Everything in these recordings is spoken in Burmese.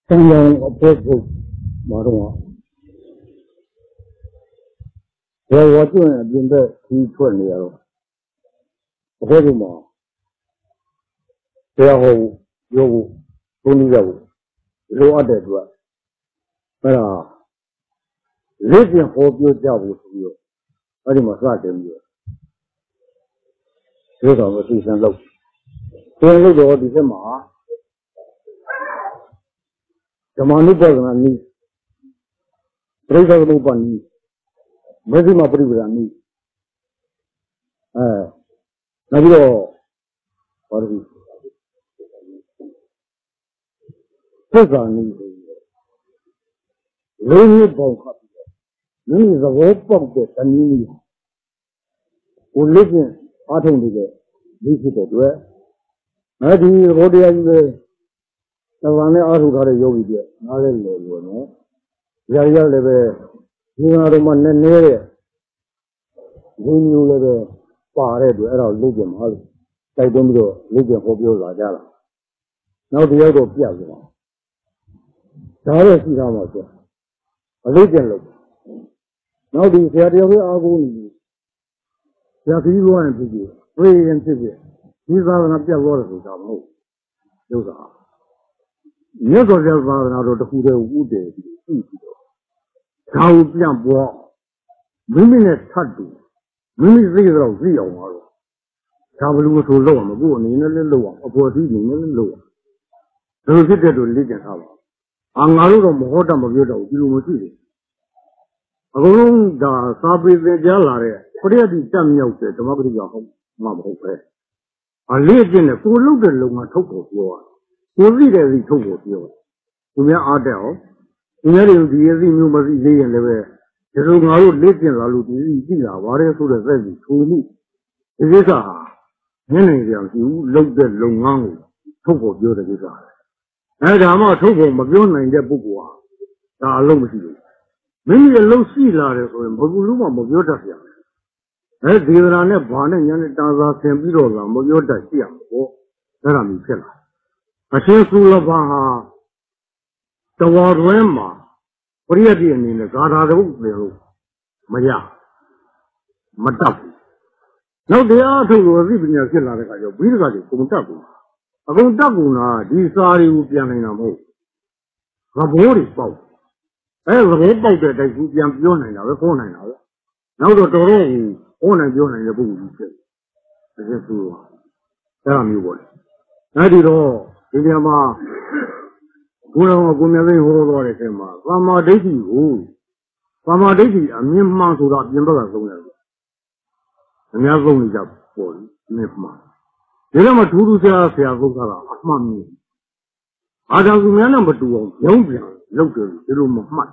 当然我不是马中啊，我就应该提出来了，我就嘛，然后有总理任务，有阿代做，哎呀，历经好表家务事业，而且嘛啥都没有，知道我最先走，最先走到底是嘛？怎么你不让你？不知道都帮你，没什么不让你，哎，那就我的这个你，人家包括，人家是我包的，但你，我历经阿通这个历史的对，而且我这一个，那完了阿通他的有一点，哪里来过呢？人家那边，你看他们那的，人家那边把那对，然后历经嘛的，在这么多历经好表大家了，然后第二个别的嘛。啥的市场嘛是，历经了，然后第三条是阿公呢，下水乱自己，为人自己，你咋个那别老的是啥么？有啥？你说这啥那都是后头五代的，然后这样播，明明的差多，明明这个老是要嘛了，差不多说老嘛，不你那老啊，不是你那老啊，都是这种历经啥吧？啊，俺都没好这么表着，就没去的。我讲这三辈子家来的，不得的咱们要的，怎么不得要好？嘛不好开。啊，历经的，过路的路啊，偷过标啊，过日的是偷过标啊。我们阿呆哦，我们有的也是有么子历经的呗，就是俺有历经了路的是经啊，完了说的在是出路，这是啥？年龄这样有路的路啊，偷过标的是啥？哎，咱们偷过没标人家不过啊，啊，路是。明明老细了的时候，不路嘛没标这些。哎，这个人呢，把那年的当时先比着上没标这些，我那他没骗了。啊，先说了吧哈，这王主任嘛，不列的人呢，干啥都不了，没呀，没打过。然后第二头我这边呢，去哪里个叫为这个就公打过，啊，公打过呢，第三里我变了那么，我不的包。哎，我包的在书边表那个，好那个，然后就找到我那表那个不理解，这些书啊，这样没过来。那里头今天嘛，古人我面人好多的什么，咱们这地有，咱们这地啊，你忙做到并不个送来的，人家送一下过的，没忙。这他妈处处些送他了，妈咪，啊，这后面那么多，两边老这都没慢。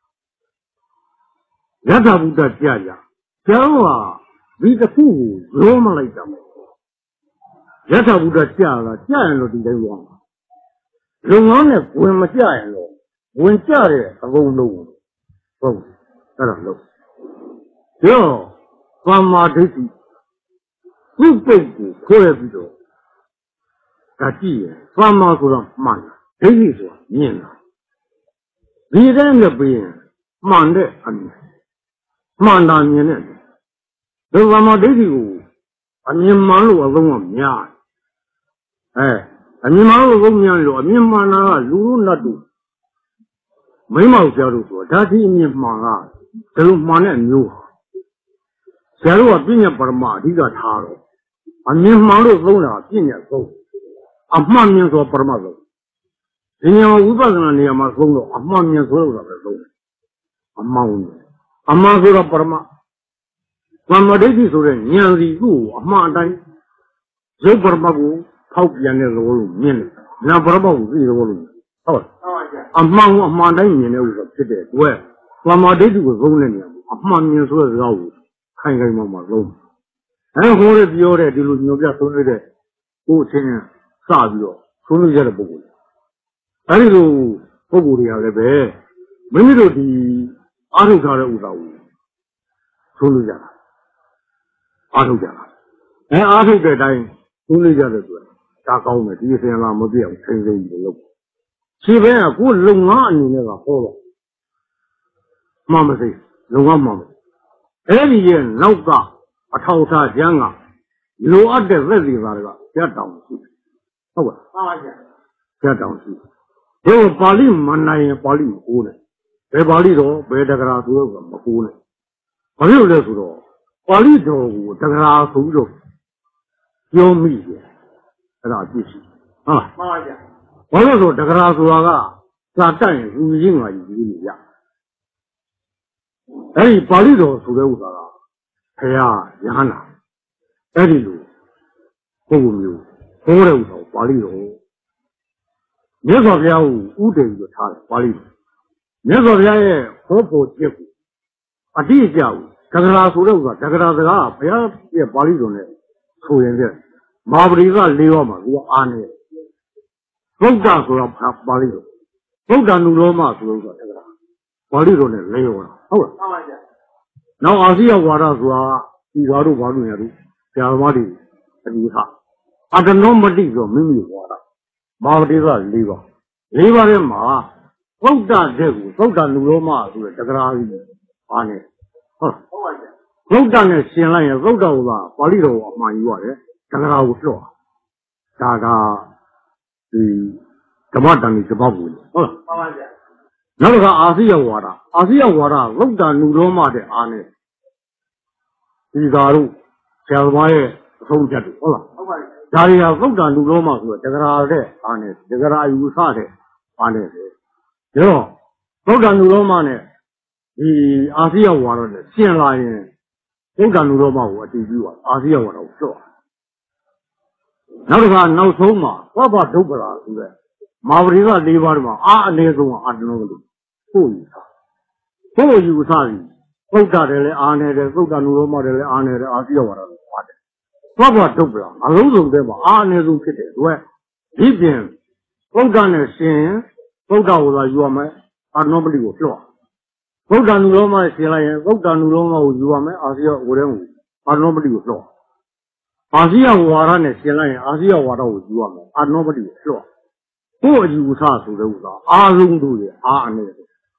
人家不得家家，家啊，为这苦，我们来讲，人家不得家了，家人都得用，用呢，我们家人了，我们家人他不弄，不，这样弄，就爸妈这些，不背负，可以比较，他记，爸妈说了慢，这些说慢了，别人的不一样，慢的很。慢大年的，这咱们这里啊，你忙了我怎么面？哎，你忙了我面了，你忙那路那多，没毛小路说，这是你忙啊，这路忙的牛，小路啊，比人不是忙，这个差了，啊，你忙了走了，比人走，啊，忙人说不是嘛走，人家500个人你嘛走了，啊，忙人说了走，啊，忙呢。阿妈说了不嘛，俺们这里说的年纪有阿妈单，有不嘛个跑偏的路路面的，那不嘛有这个路，好，阿妈单年的我说是的，对，俺们这里个走的呢，阿妈年说的是好，看看妈妈走，哎，后来比较的这路牛家说的，我亲啥比较，说的家的不过，哎，这个不过的下来呗，没没到的。阿头家的五道五，村里家的，阿头家的，哎，阿头这代村里家的多，大高呢，这些那么变，成人一路， 西边啊，过龙啊，你那个好了，妈妈谁？龙啊妈妈，这里人老家啊，潮汕江啊，罗阿的这里那个别东西，好吧？别东西，这个巴黎蛮难也巴黎苦呢，在巴黎头别这个啦，做个么苦呢？巴黎来说头，巴黎头这个啦，收入小米的，这个就是啊。我那时候这个啦，说个咱占入境啊，一样。哎，巴黎头说的有啥啦？哎呀，也难。这里头，好没有？好的有啥？巴黎头。你说别五点就差了，巴黎头。你说别活泼结果，啊，第一家这个啦说的有啥？这个啦这个，不要别巴黎头呢，出现的，马布里个离我嘛，我安的。不干说要巴黎头，不干弄了嘛，说这个啦，巴黎头呢离我了，好了。然后阿西亚话他说，你搞都搞弄下都，这样嘛的，离他，啊，这那么地个没有话的，马布里个离吧，离吧的嘛，不干这个，不干弄了嘛，说这个啦，安的，好了。不干呢，现在也不干了，巴黎头嘛有话的，这个啦我说，大家。怎么当你是保护的？好了，那个阿西亚话的，老大努罗马的安呢，一家路，小马也送家的，好了，家里要老大努罗马说，这个他的安呢，这个他有啥的安呢？对吧？老大努罗马呢，阿西亚话的，现来呢，老大努罗马话这句话，阿西亚话的说。那个闹头嘛，我把都不拉，是不是？马布里个里边嘛，啊，那种啊，那个都有啥的？老大的嘞，安那的，老大努罗马的嘞，安那的，阿西亚话的，我把都不拉，啊，老种的嘛，啊，那种去的，对，一边老大的先，老大我说有没？啊，那不里有是吧？老大努罗马先来人，老大努罗马有没？阿西亚我认为，啊，那不里有是吧？阿西亚话他呢，现在阿西亚话他有句话没？啊，那么的是吧？我有啥说的有啥，阿龙都的，啊那个，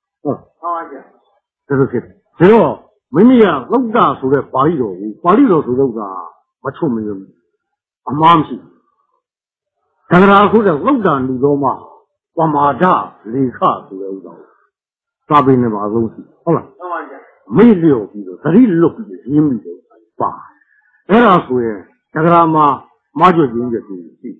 这是谁？这个没没呀，老大说的巴黎头说的有啥？我出没有？啊，妈咪，这个他说的老大你知道吗？我马家离卡说的有啥？啥边的嘛东西？好了，没了比的，这里录的也没有吧？这他说的。这个他妈就人家就是，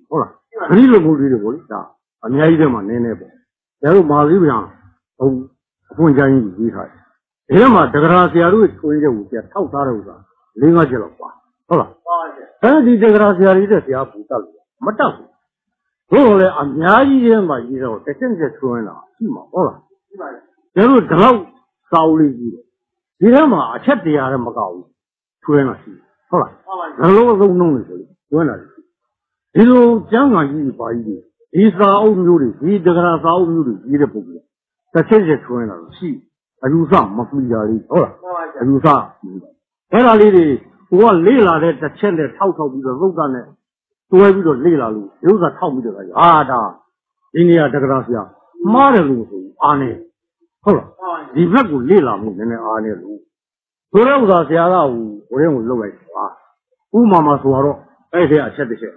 好了，这里都不离的我的，啊，你还一点嘛，奶奶不，然后马里边都混家人离开，这嘛这个他家里出人家屋家套啥的屋子，另外去了吧，好了，但是这个他家里的家不大了，没大过，后来啊，伢一点嘛，一说这现在出人了，是嘛，好了，然后这老少了一点，你看嘛，吃的也没高，出人了是。好了，那老都弄的去，原来是，这种香港一把一的，一啥欧洲的，一这个啥欧洲的，一的不贵，这现在出来了，是，有啥没回家的，好了，有啥，在那里的，我累了的，这钱的炒比的肉干呢，多比的累了路，有啥炒比的个啊的，今年这个东西啊，马的路是啊呢，好了，你别给累了，我们那啊呢路。昨天我到家了，我认为认为啊，我妈妈说了，哎呀，吃的些，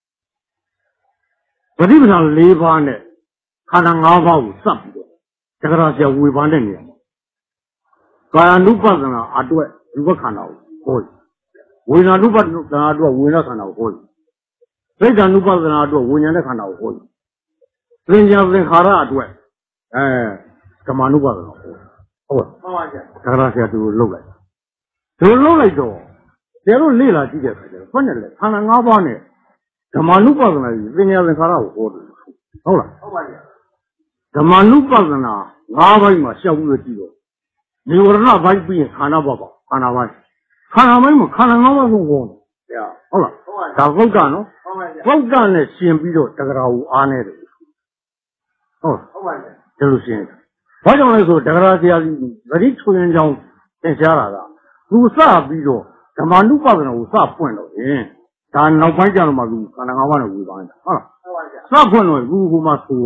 我基本上离班的，看他阿爸有啥不多，这个他是违反的呢，刚才路巴子呢，啊对，如果看到可以，为啥路巴子呢多，为啥看到可以，谁家路巴子呢多，为啥看到可以，人家是看到对，哎，干嘛路巴子呢可以，好，这个他是都漏了。都老来着，这都累了几天才的，反正嘞，看那阿爸呢，干嘛路巴子呢？人家人看到我的，好了，干嘛路巴子呢？阿爸嘛，小屋子几个，你我那爸不行，看那爸爸，看那爸，看那妈嘛，看那阿爸送我的，对呀，好了，他不干了，不干呢，先比着这个他有安内的，哦，这是现在，反正来说，这个他家里那里出现讲太吓了的。有啥比着，干嘛路巴子呢？有啥point了？但老板讲了嘛，路看那阿爸的违反的，好了，啥point了？如果嘛出来的，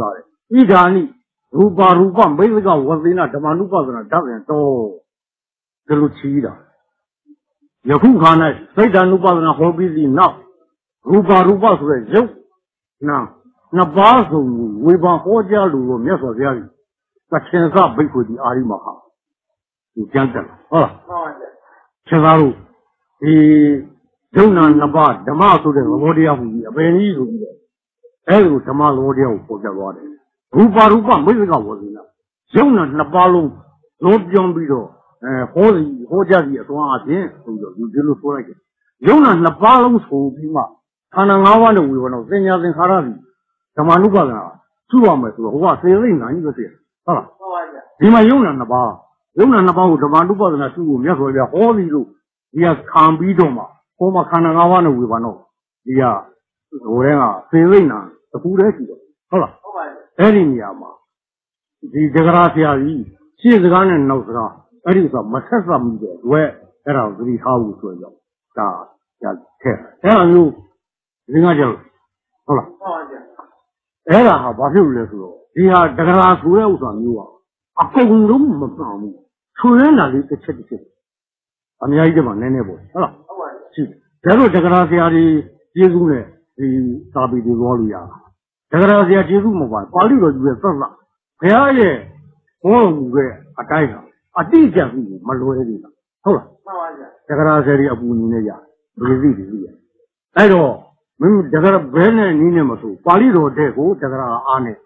一家里如巴每次讲我是那他妈如巴是那这边都这路起的，也不看呢，谁家如巴是那好比是那如巴是个肉，那八十五为帮好家路没说家里，那千沙背回的阿里嘛哈，就讲真了，好了，千沙路，有那把他妈说的我的也不一样，别人说的，哎呦他妈我的也不叫我的。如巴每次讲我是那，有那把路老讲比着，好家里也说阿钱，就这路说来的，有那把路臭皮嘛，看那俺玩的为什么人家人看他的，他妈如巴的，主要没说，我谁人那一个谁，好了，你们有那把我他妈如巴的那书没说的好的路，你也看比着嘛，我们看那俺玩的为什么，你呀，我人啊，谁人呢，是不得去的，好了。哎，你呀嘛，这个拉西亚里，现在干的老是啊，哎，你说没吃什么的，对，哎，老子的差无所谓，哎，有人家讲，好了，哎，那好，把这来说，你看这个拉出来我说有啊，公路没办法，出来那里就吃，俺们家一直往奶奶不，好了，是，再说这个拉西亚的结束呢，大北的老路呀。这个拉西亚结束没完，把六个月死了，不要耶，我五个带上，地价是没落的地方，好了，这个拉西亚的不你那家，不是这个，哎呦，这个别人你那么说，把里头这个这个安呢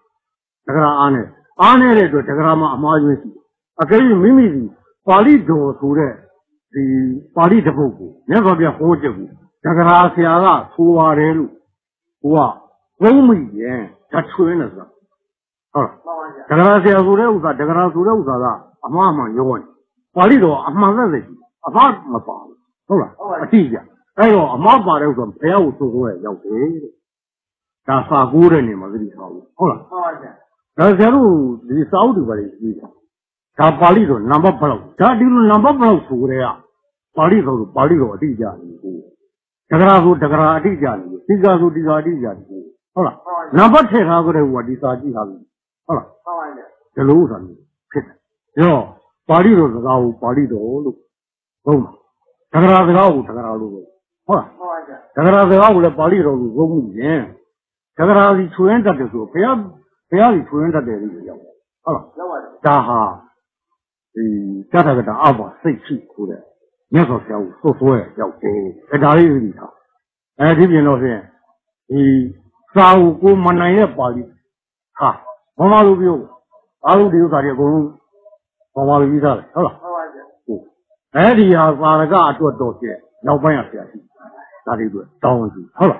的说这个马军是，可以明明的把里头说的，把里头不，那个别好结果，这个拉西亚的出发的路，哇。我们也他出来了是吧？好了，这个拉西亚说的啥？这个拉说的啥子？阿妈有问，把里头阿妈在这里，阿妈没办，好了，地下，哎呦，阿妈把这个不要说出来，要给的，咱杀过的你们这里烧，好了，那这路你烧的吧你，他把里头那么不老，他里头那么不老说的呀，把里头地下你这个拉说这个拉地下你，地下说地下你。好了，那把车上过来，我的啥地方？好了，在路上的，哟，把里头是高，把里头路，懂吗？这个是高，这个路，好了，这个是高，来把里头路走一点，这个是出现在的时候，不要出现在这里要，好了，加哈，加这个阿爸谁去出来？你说小五说要给，在哪里理他？哎，这边老师，下午过门那也把里，哈，妈妈都有，阿鲁有啥的工，妈妈都有啥的，好了，哎，你呀，把那个做多些，老板也下去，那里个当上去，好了，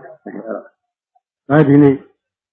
哎，今天，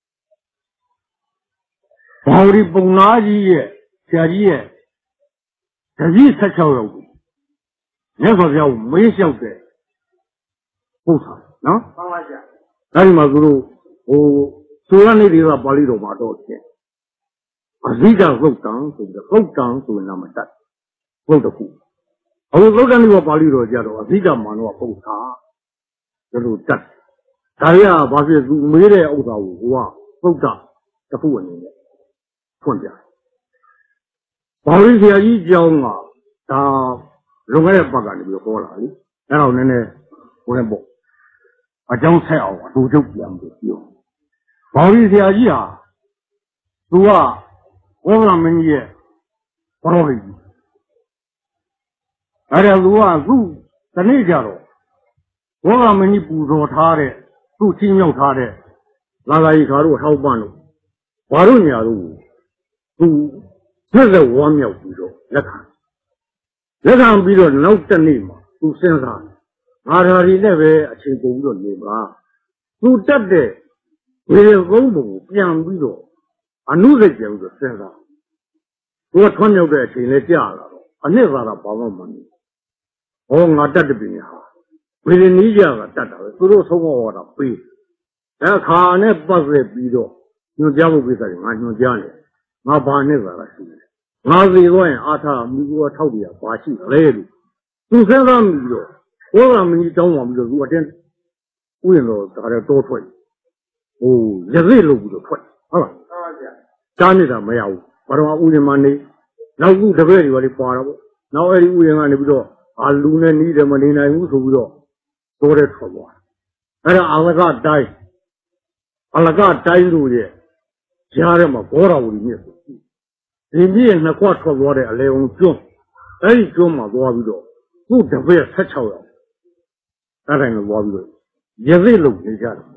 我的本拿几页，下几页，这才晓得，你说叫没晓得，不长啊。那你嘛说，虽然你地方把里头买多钱，人家老张说那么大，老得苦。老张你话把里头家头，人家买那不差，这都大。大呀，把这没得欧洲话，老张这不稳的，混家。把这些一讲啊，他容易把干的就好了，然后呢，我来บอก 讲菜啊，都就变不了。保利下去啊，是吧？我们也不容易。而且如果在那家了，我们你不做他的，不听用他的，那个一看都少半了。华人家都这是我们要比着来看比着老真理嘛，都身上。 阿拉里那边去工作去吧，都真的为了工作变为了，努力就是身上，我穿着个进来家了，那个他帮我们，我真的病哈，为了你家个真的，都说我的背，看那不是比着，用家务比赛，俺用家里，俺把那个了是，俺是一个人，他没给我吵的，把气来的，都身上比着。 我们你找我们就如果真为了大家多出来，一日路就出来，好了。 Chanita Mayaw, Parama Udimani, now good the very very far. Now every Udimani Budo, Aluna need a Manina Usudo, so that for one. And Alaga died. Alaga died to the Jarama, Bora would miss. In the end, the quarter of water, a leon jump. Very Joma Wabido, who the way such a well. I don't know what we do. Look, you got it.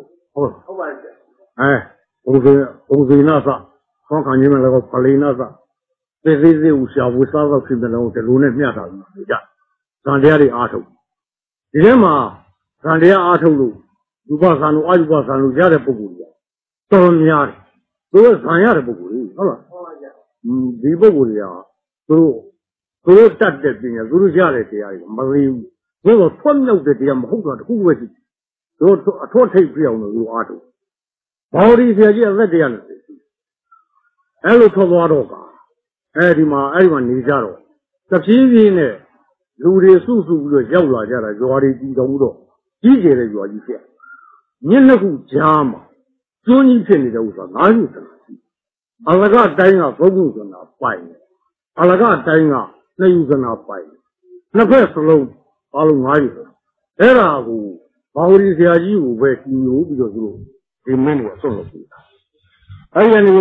Oh, Ozinasa, Honkanima, Palinasa. This is the Usha, we saw the criminal, the Lunar Miata. Sandiari Ato. Dema, Sandia Ato, Dubasan, Wajubasan, Yarabuguya. Torniari. Those Sayarabuguya. Dibuguya. Guru touched that thing, Guru Jarity, I believe. We were one of the damn who was it? So a total on the auto. Body is the idea of the other. Elotovaroka, Edima, Ivan Nizaro. The Chivine, Ludi Susu, Javla, Jari, Udo, DJ, you are here. Ninaku Jama, Johnny Penny, those are nice. Alaga dying of Rogus and not fine. Alaga dying of names and not fine. The first alone. All my era who Maurice you where you because you many are so lucky. I anyway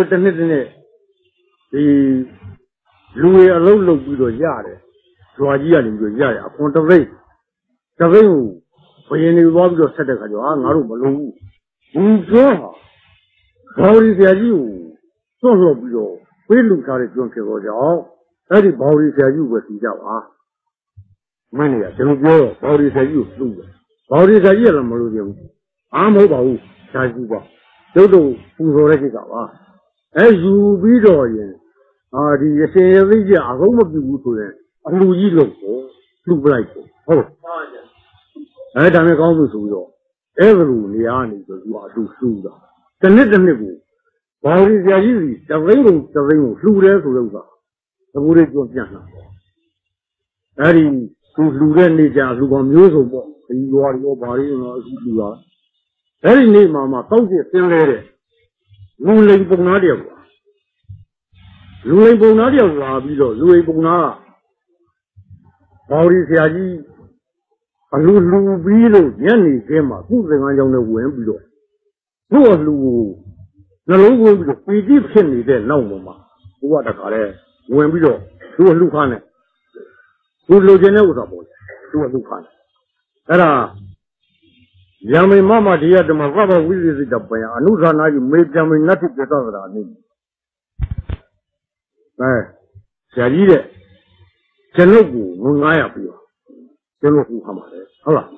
the Louis alone look with a yard, so I yell in the yard upon the way. The way for any one of your set of Naru, who saw Maurice you so low, we look at it, don't you? Every Maurice you were in Java. Many a little body say you flew. Body is a yellow Marudium. I'm over Tajuba. Dodo, who's already got. As you be doing, the same year, I won't be good to them. A new yellow, blue bright. Oh, I don't know to you. Every Liani does not do sugar. The little nibble. Body is a easy, the ring, flew there to Rosa. The wood is your piano. Eddie. Who Lugan who on music, you are your body, you are. Very name, Mamma, don't you still there? Louis Bonadio. Louis Bonadio, Louis Bonara. Maurice Yagi, a Lulu Bilo, Yanni, Gemma, who's the young woman below. Who was Lulu? No, we deep Henry there, no, Mamma. What a car, when below, who was Lucane. Who Logena was a boy, who was Lucan. Era Yami Mamma, dear, the Mavava will visit the boy, and Uzana, you made them nothing better than him. Shadide, Chenogu, Mungaya, Chenogu Hamare. Hola.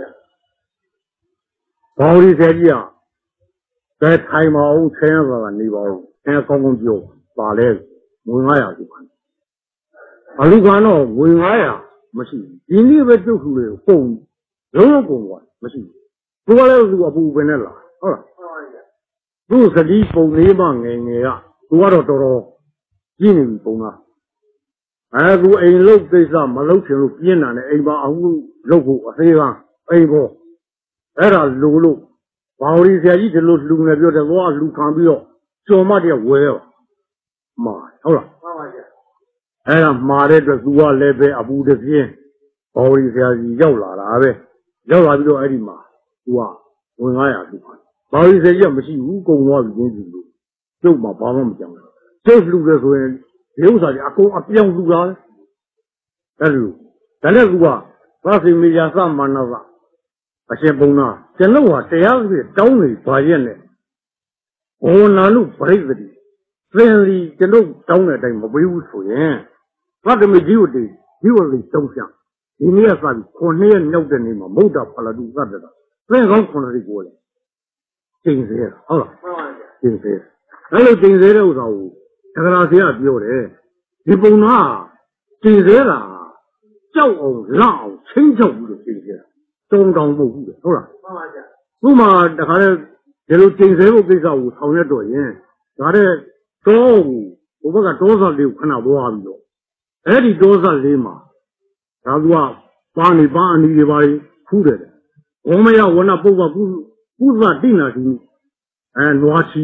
Pauli said, yeah, that time our own channel and leave our Kong Joe, Bale, Mungaya. Alugano, Wingaya, machine. You never do to a phone, local one, machine. Who else do a boo vanilla? Those are these for Neman and who are Toro, Guinea Pona. I go a low place on Malotian, Piena, and Ava, local, Ava, Era Lulu. Pauli said, you can look at the war, Lucambio, so much a well. My, hola. Era Mare the Zua Lebe Abu the Bien, or is a Yola, Yola Edima, who are when I are to find. But is a young machine who go on against you. So my bomb young. Just look as when those are a young Luga. Tell you. Tell us what, passing me as some manava. I said, Bona, tell you what, they are down by Yene. Oh, Nanu, bravery. Friendly, you know, down at them, we would for you. What the majority, he was so young. In years like Cornell Nelson in a motor Paladu Gardner. Friends on Conrico. Things here. Oh, things here. Hello, things there was Tagarasia Biore. People now, things there are. So long, change of the things here. Don't move. All right. Uma, the little things there will be out on the door. Got it. Go over the doors of the Canabo. Eddie Doza Lima. Ragua, Barney Barney, fooded. Omea, one up over Buza dinner and watch you.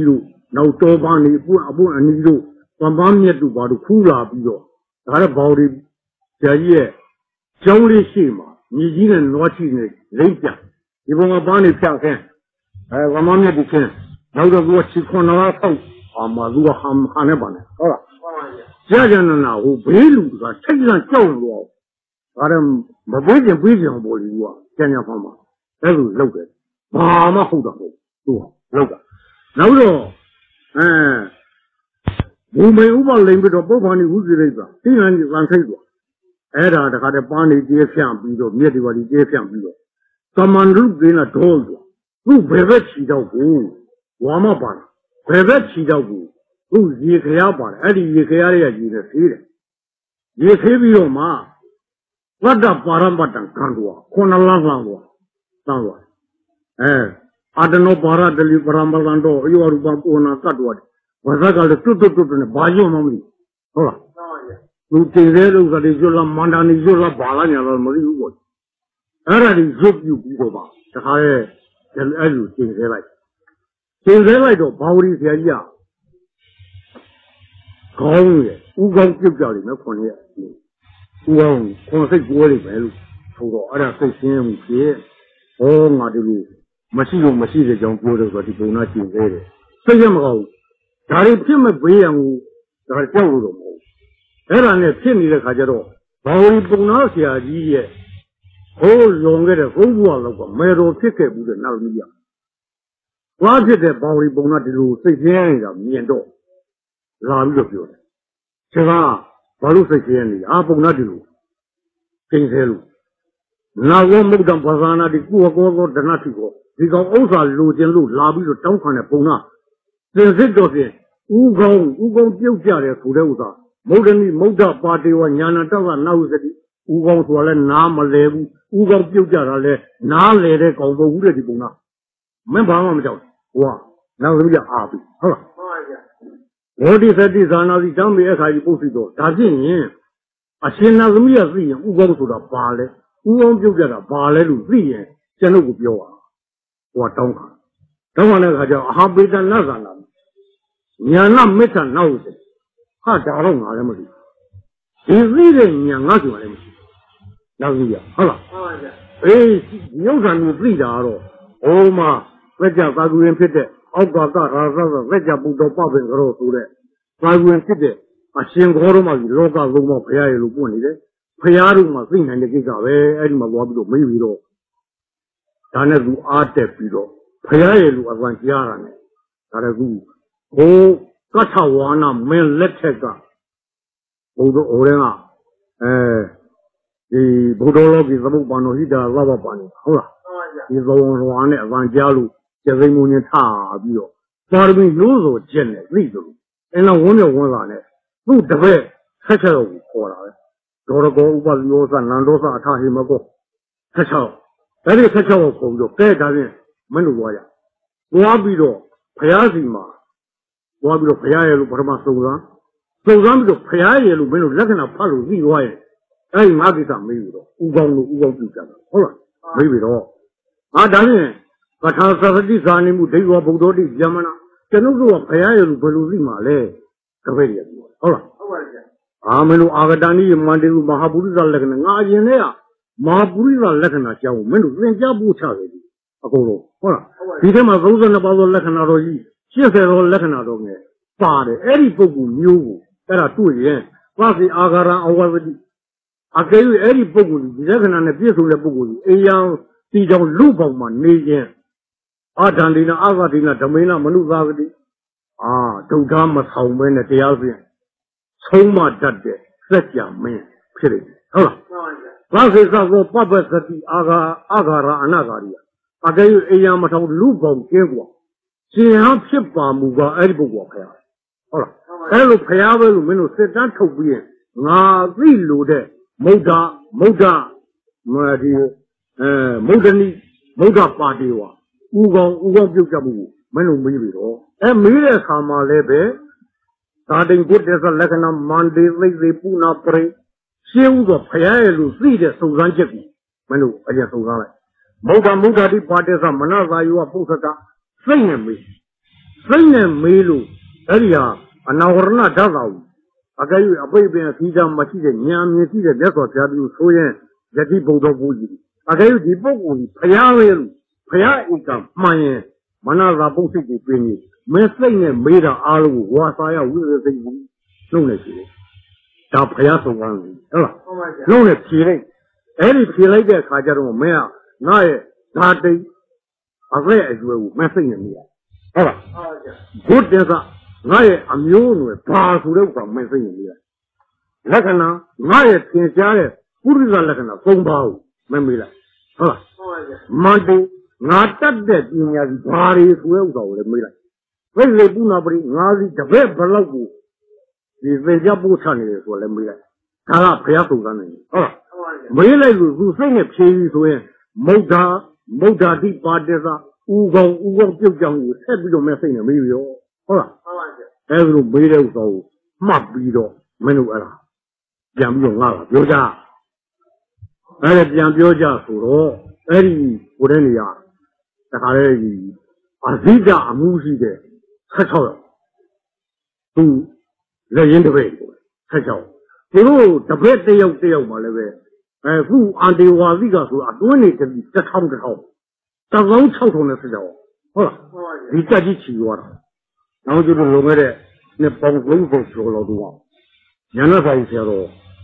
နောက်တော်ပန်းနေအပွင့်အနီးတို့ပန်းပန်းမြက်တို့ဘာတို့ခူးလာပြီးတော့ဒါလည်းဘော်ဒီဆရာကြီးရဲ့ကျောင်းလေးရှိမှာညီကြီးနဲ့နွားချီနဲ့လိမ့်ပြဒီဘုံကပန်းနေဖြတ်ခင်းပန်းပန်းမြက်ဒီခင်းနောက်တော့သူကချီခွန်တော်ဆောက်မှာသူကဟာနဲ့ပါနဲ့ဟုတ်လားကြာကြာနာဟိုဘေးလူကထိတ်လန့်ကြောက်လို့ဒါလည်းမပေးခြင်းပေးခြင်းပေါ်လူကကျန်ကျန်ဖောင်းမှာအဲ့လိုလုပ်တယ်ဘာမှဟုတ်တာမဟုတ်သူကလုပ်တာနောက်တော့ဘူမေဥပလိမ်ပြီးတော့ပုပ္ပန္နိဥစီရိတ်တာတိရန်ကြီးလန်ထိတ်သွားအဲ့ဒါတခါတည်းပန်းနေကျေးဖြန့်ပြီးတော့မြက်ဒီပါဒီကျေးဖြန့်ပြီးတော့ကမန်ရုပ်ကင်းလာဒေါ်သွားသူ့ဘယ်ဘက်ချီတော့ကိုဝါမပါလားဘယ်ဘက်ချီတော့ကိုသူ့ရေခရပါတယ်အဲ့ဒီရေခရရဲ့ရေနဲ့သေးတယ်ရေသေးပြီးတော့မှဝတ္တပါရမတ္တံခံတော်ခုနလန်းလန်းသွားသံသွားအာတနောပါရတလီပရမလန်တော့အယောရူပပုဏ္ဏကတ်တော်ဘာသာကလည်းတွတ်နဲ့ဘာကြောမှမသိဟုတ်လားလူတင်တဲ့လူကတည်းကလာမန္တန်ကြီးလာဘာလာညာတော့မသိဘူးပေါ့အဲ့ဒါကြီးရုပ်ပြုပြီးတော့ပါတခါရဲ့အဲ့လိုတင်သေးလိုက်တော့ဘာဝရီဆရာကြီးကခေါင်းရဲ့ဥကောင်းပြုတ်ကြလိမ့်မယ်ခွန်ရဲ့ဥကောင်းခွန်စိတ်ကိုယ်လိမ့်မယ်လို့ဆိုတော့အဲ့ဒါစိတ်ရှင်းမှုဖြစ်ဟောငါဒီလိုမရှိလို့မရှိတဲ့ကြောင့်ပြောတယ်ဆိုတော့ဒီပုံနာကျင်သေးတယ်စိတ်ရမကောင်းဒါတွေဖြစ်မဲ့ဘေးရန်ကိုဒါကြောက်လို့တော့မဟုတ်အဲ့ဒါနဲ့ဖြစ်နေတဲ့ခါကျတော့ဘာဝရီပုံနာဆရာကြီးရဲ့ဟိုးလွန်ခဲ့တဲ့ဘုန်းဘုရားလောက်ကမေတော်ဖြစ်ခဲ့ဘူးတဲ့နောက်မကြီးဘာဖြစ်တဲ့ဘာဝရီပုံနာဒီလိုစိတ်ရှင်းနေတာမြင်တော့လာပြီးတော့ပြောတယ်ဆရာဘာလို့စိတ်ရှင်းနေပုံနာဒီလိုကျင်းသေးလို့နာဝမုဒ္ဒံဘာသာနာဒီကိုကောဒနာတိကိုဒီကောင်ဥစ္စာလိုချင်လို့လာပြီးတော့တောင်းခံတဲ့ပုံနာသင်စစ်တော်ဖြင့်ဥကောင်းပြုတ်ကြတယ်ဆိုတဲ့ဥစ္စာမုဒ္ဒနိမုဒ္ဒပါတိဝညာဏတဝနာဝစတိဥကောင်းဆိုတာလဲနားမလဲဘူးဥကောင်းပြုတ်ကြတာလဲနားလဲတဲ့ကောင်မဟုတ်ဘူးတဲ့ဒီပုံနာမင်းဘာမှမကြောက်ဟိုကနောက်သမီးကအားပြီဟုတ်လားမှန်ပါဗျာဘောဓိသတိဇာနာတိတမ်းမေအခါကြီးပုတ်စီတော့ဒါဖြင့်ရင်အရှင်နာသမီးကသိရင်ဥကောင်းဆိုတာဘာလဲဥကောင်းပြုတ်ကြတာဘာလဲလို့သိရင်ကျွန်ုပ်ကိုပြောပါဟိုကတောင်းခါတဲ့ခါကျတော့အဟာပေတနာဇာနာညာနာမေတ္တာနောက်တယ်ဟာဒါတော့ငါလည်းမသိဒီသိတဲ့ညာငါဆိုတာလည်းမရှိနောက်ကြီးရဟုတ်လားဟုတ်ပါဗျာဒီဥစ္စာမျိုးသိတာတော့ဟိုမှာလက်ကြသာကူရင်ဖြစ်တဲ့အောက်ကကရာဇလက်ကြပုတော်ပပင်ကြောဆိုတဲ့သာကူရင်ဖြစ်တဲ့အရှင်ခေါ်တော်မှဒီလောကလုံးမှာဘုရားရဲ့လို့ပွင့်နေတယ်ဘုရားတို့မှသိနိုင်တဲ့ကိစ္စပဲအဲ့ဒီမှာသွားပြီးတော့မေးပြီးတော့ဒါနဲ့သူအားတက်ပြီးတော့ဘုရားရဲ့လူအပန်ကြားတာနဲ့ဒါလည်းသူဟိုကထဝါနာမင်းလက်ထက်ကဘုရားဟိုတဲ့ကဒီဘုဒ္ဓလောကီသမုပ္ပါဏဟိတာသဗ္ဗပါဏိဟုတ်လားဒီသဝံဝါနဲ့အပန်ကြားလို့ကျသိမှုနဲ့ထားပြီးတော့ပါရမီလို့ဆိုချက်နဲ့သိသလိုအဲ့တော့ဝန်းနဲ့ဝန်းလာနဲ့သူ့တပည့်ဆက်ချက်ကိုခေါ်တာပဲဒေါရကောဥပဇယောသနန္ဒောသအထဟိမကောဆက်ချက်အဲ့ဒီဆက်ချက်ကိုခေါ်ပြီးတော့ကဲဒါဖြင့်မင်းတို့သွားရသွားပြီးတော့ဘုရားစီမှာသွားပြီးတော့ဘုရားရဲ့လို့ပထမစုံစမ်းပြီးတော့ဘုရားရဲ့လို့မင်းတို့လက္ခဏာဖတ်လို့သိသွားရင်အဲ့ဒီငါကိစ္စမေးပြီးတော့ဥကောင်းလို့ဥကောင်းပြုကြတာဟုတ်လားမေးပြီးတော့ဒါဖြင့်ပဋ္ဌာသတိဇာနိမှုဒိဋ္ဌဝဗုဒ္ဓတိယမနာကျွန်ုပ်တို့ကဘုရားရဲ့လို့ဘယ်လိုသိမှာလဲတပည့်ရပြောဟုတ်လားဟုတ်ပါဗျာမင်းတို့အာဂတဏိမန္တေဟုမဟာပုရိသလက္ခဏာငါအရင်တည်းကမဟာပုရိသလက္ခဏာကြောင်းမင်းတို့သင်ကြားပို့ချတယ်အကုန်လုံးဟုတ်လားဒီထဲမှာ32ပါးသောလက္ခဏာတော်ကြီး80သောလက္ခဏာတော်ငယ်ပါတယ်အဲ့ဒီပုဂ္ဂိုလ်မျိုးကိုအဲ့ဒါတွေ့ရင်ပါစီအာဂရံအဝဝတိအကယ်၍အဲ့ဒီပုဂ္ဂိုလ်ဒီလက္ခဏာနဲ့ပြည့်စုံတဲ့ပုဂ္ဂိုလ်ကြီးအေယံဒီကြောင့်လူပေါင်းမှာနေခြင်းအာဒန္တိနာအာဂတိနာဓမေနမနုသာဂတိဒုက္ခမဆောင်မဲနဲ့တရားဖြင့်ဆုံးမတတ်တဲ့စัจ जा မင်းဖြစ်တယ်ဟုတ်လားဘာစေသောပပ္ပသတိအာဂရအနာဂါရိယအကယ်၍အေယံမထောင်လူပေါင်းကျဲกว่าရှင်ဟန်ဖြစ်ပါမူကအဲ့ဒီပုဂ္ဂိုလ်ဖယားဟုတ်လားအဲ့လိုဖယားပဲလို့မင်းတို့စစ်တမ်းထုတ်ပြီးရင်ငါသိလို့တဲ့မုဒ္ဒမုဒ္ဒဒီမုဒ္ဒနိမုဒ္ဒပါတိဝဥကောင်းပြုတ်ကြမှုမင်းတို့မေးပြီတော့မေးတဲ့အခါမှာလည်းပဲသာတိန်ကုတ္တသလက္ခဏာမန္တေသိသိပုနာပရိရှင်းဥသောဖယားရဲ့လို့သိတဲ့စုံစမ်းချက်ကိုမင်းတို့အရင်စုံစမ်းလိုက်မုဒ္ဒတိပါတိသမနသာယောပုသကစိတ်နဲ့မေးစစိတ်နဲ့မေးလို့အဲ့ဒီဟာအနာဝရဏဓာတ်တော်အကယ်၍အပိပင်အသီးသားမရှိတဲ့ဉာဏ်မြင်ရှိတဲ့မြတ်စွာဘုရားပြုဆိုရင်ယတိဘုဒ္ဓဘုရားအကယ်၍ဒီပုဂ္ဂိုလ်ကြီးဘုရားပဲလို့ဘုရားဧကမှန်ရင်မနသာပုတ်စိတ်ကိုပြင်ပြီးမင်းစိတ်နဲ့မေးတာအားလုံးကိုဝါစာရဝိသေစိတ်ကိုလုံးနေရှိတယ်ဒါဘုရားဆုံးကမ်းတယ်ဟုတ်လားလုံးနဲ့ဖြေလိုက်အဲ့ဒီဖြေလိုက်တဲ့အခါကျတော့မင်းကငါရဲ့ဓာတိအသက်အရွယ်ကိုမင်းစိတ်နဲ့မေးရဟုတ်လားဘုဒ္ဓကငါရဲ့အမျိုးအနွယ်ဘာဆိုတဲ့ဥစ္စာမင်းစိတ်နဲ့မေးရလက္ခဏာငါရဲ့သင်ကြားတဲ့ပုရိသလက္ခဏာ၃ပါးကိုမင်းမေးလိုက်ဟုတ်လားမန္တေငါတတ်တဲ့ပညာကြီးဘာတွေဆိုတဲ့ဥစ္စာကိုလည်းမေးလိုက်ပြိလေပုဏ္ဏပရိငါးစီးတပည့်ဘလောက်ကိုဒီသင်ကြားပို့ချနေတယ်ဆိုလည်းမေးလိုက်ဒါကဘုရားဆုံးကမ်းနေတယ်ဟုတ်လားမေးလိုက်လို့သူစိတ်နဲ့ဖြေပြီးဆိုရင်မုဒ္ဒတိပါတ္တသဥကောင်ပြုတ်ကြောင်ကိုဆက်ပြီးတော့မစိတ်နဲ့မေးပြီးရောဟုတ်လားအဲ့ဒါလိုမေးတဲ့ဥစ္စာကိုမှတ်ပြီးတော့မင်းတို့အဲ့ဒါပြန်ပြီးတော့ငါကပြောကြအဲ့ဒါပြန်ပြောကြဆိုတော့အဲ့ဒီကိုယ်တဲ့နေရာတခါလေအဇိဒအမှုရှိတဲ့16ရောက်သူလက်ရင်တပည့်ကို16သူတို့တပည့်တယောက်မှလည်းပဲအခုအန်တေဝါဇိကဆိုအတွင်းနေတပြီး1000နဲ့16နဲ့16ဟုတ်လားဒီတက်ကြီးချီသွားတာနောက်ကျတော့လုံခဲ့တဲ့နှစ်ပေါင်း30ကျော်လောက်တော့ညနေဆိုင်ဆရာတော်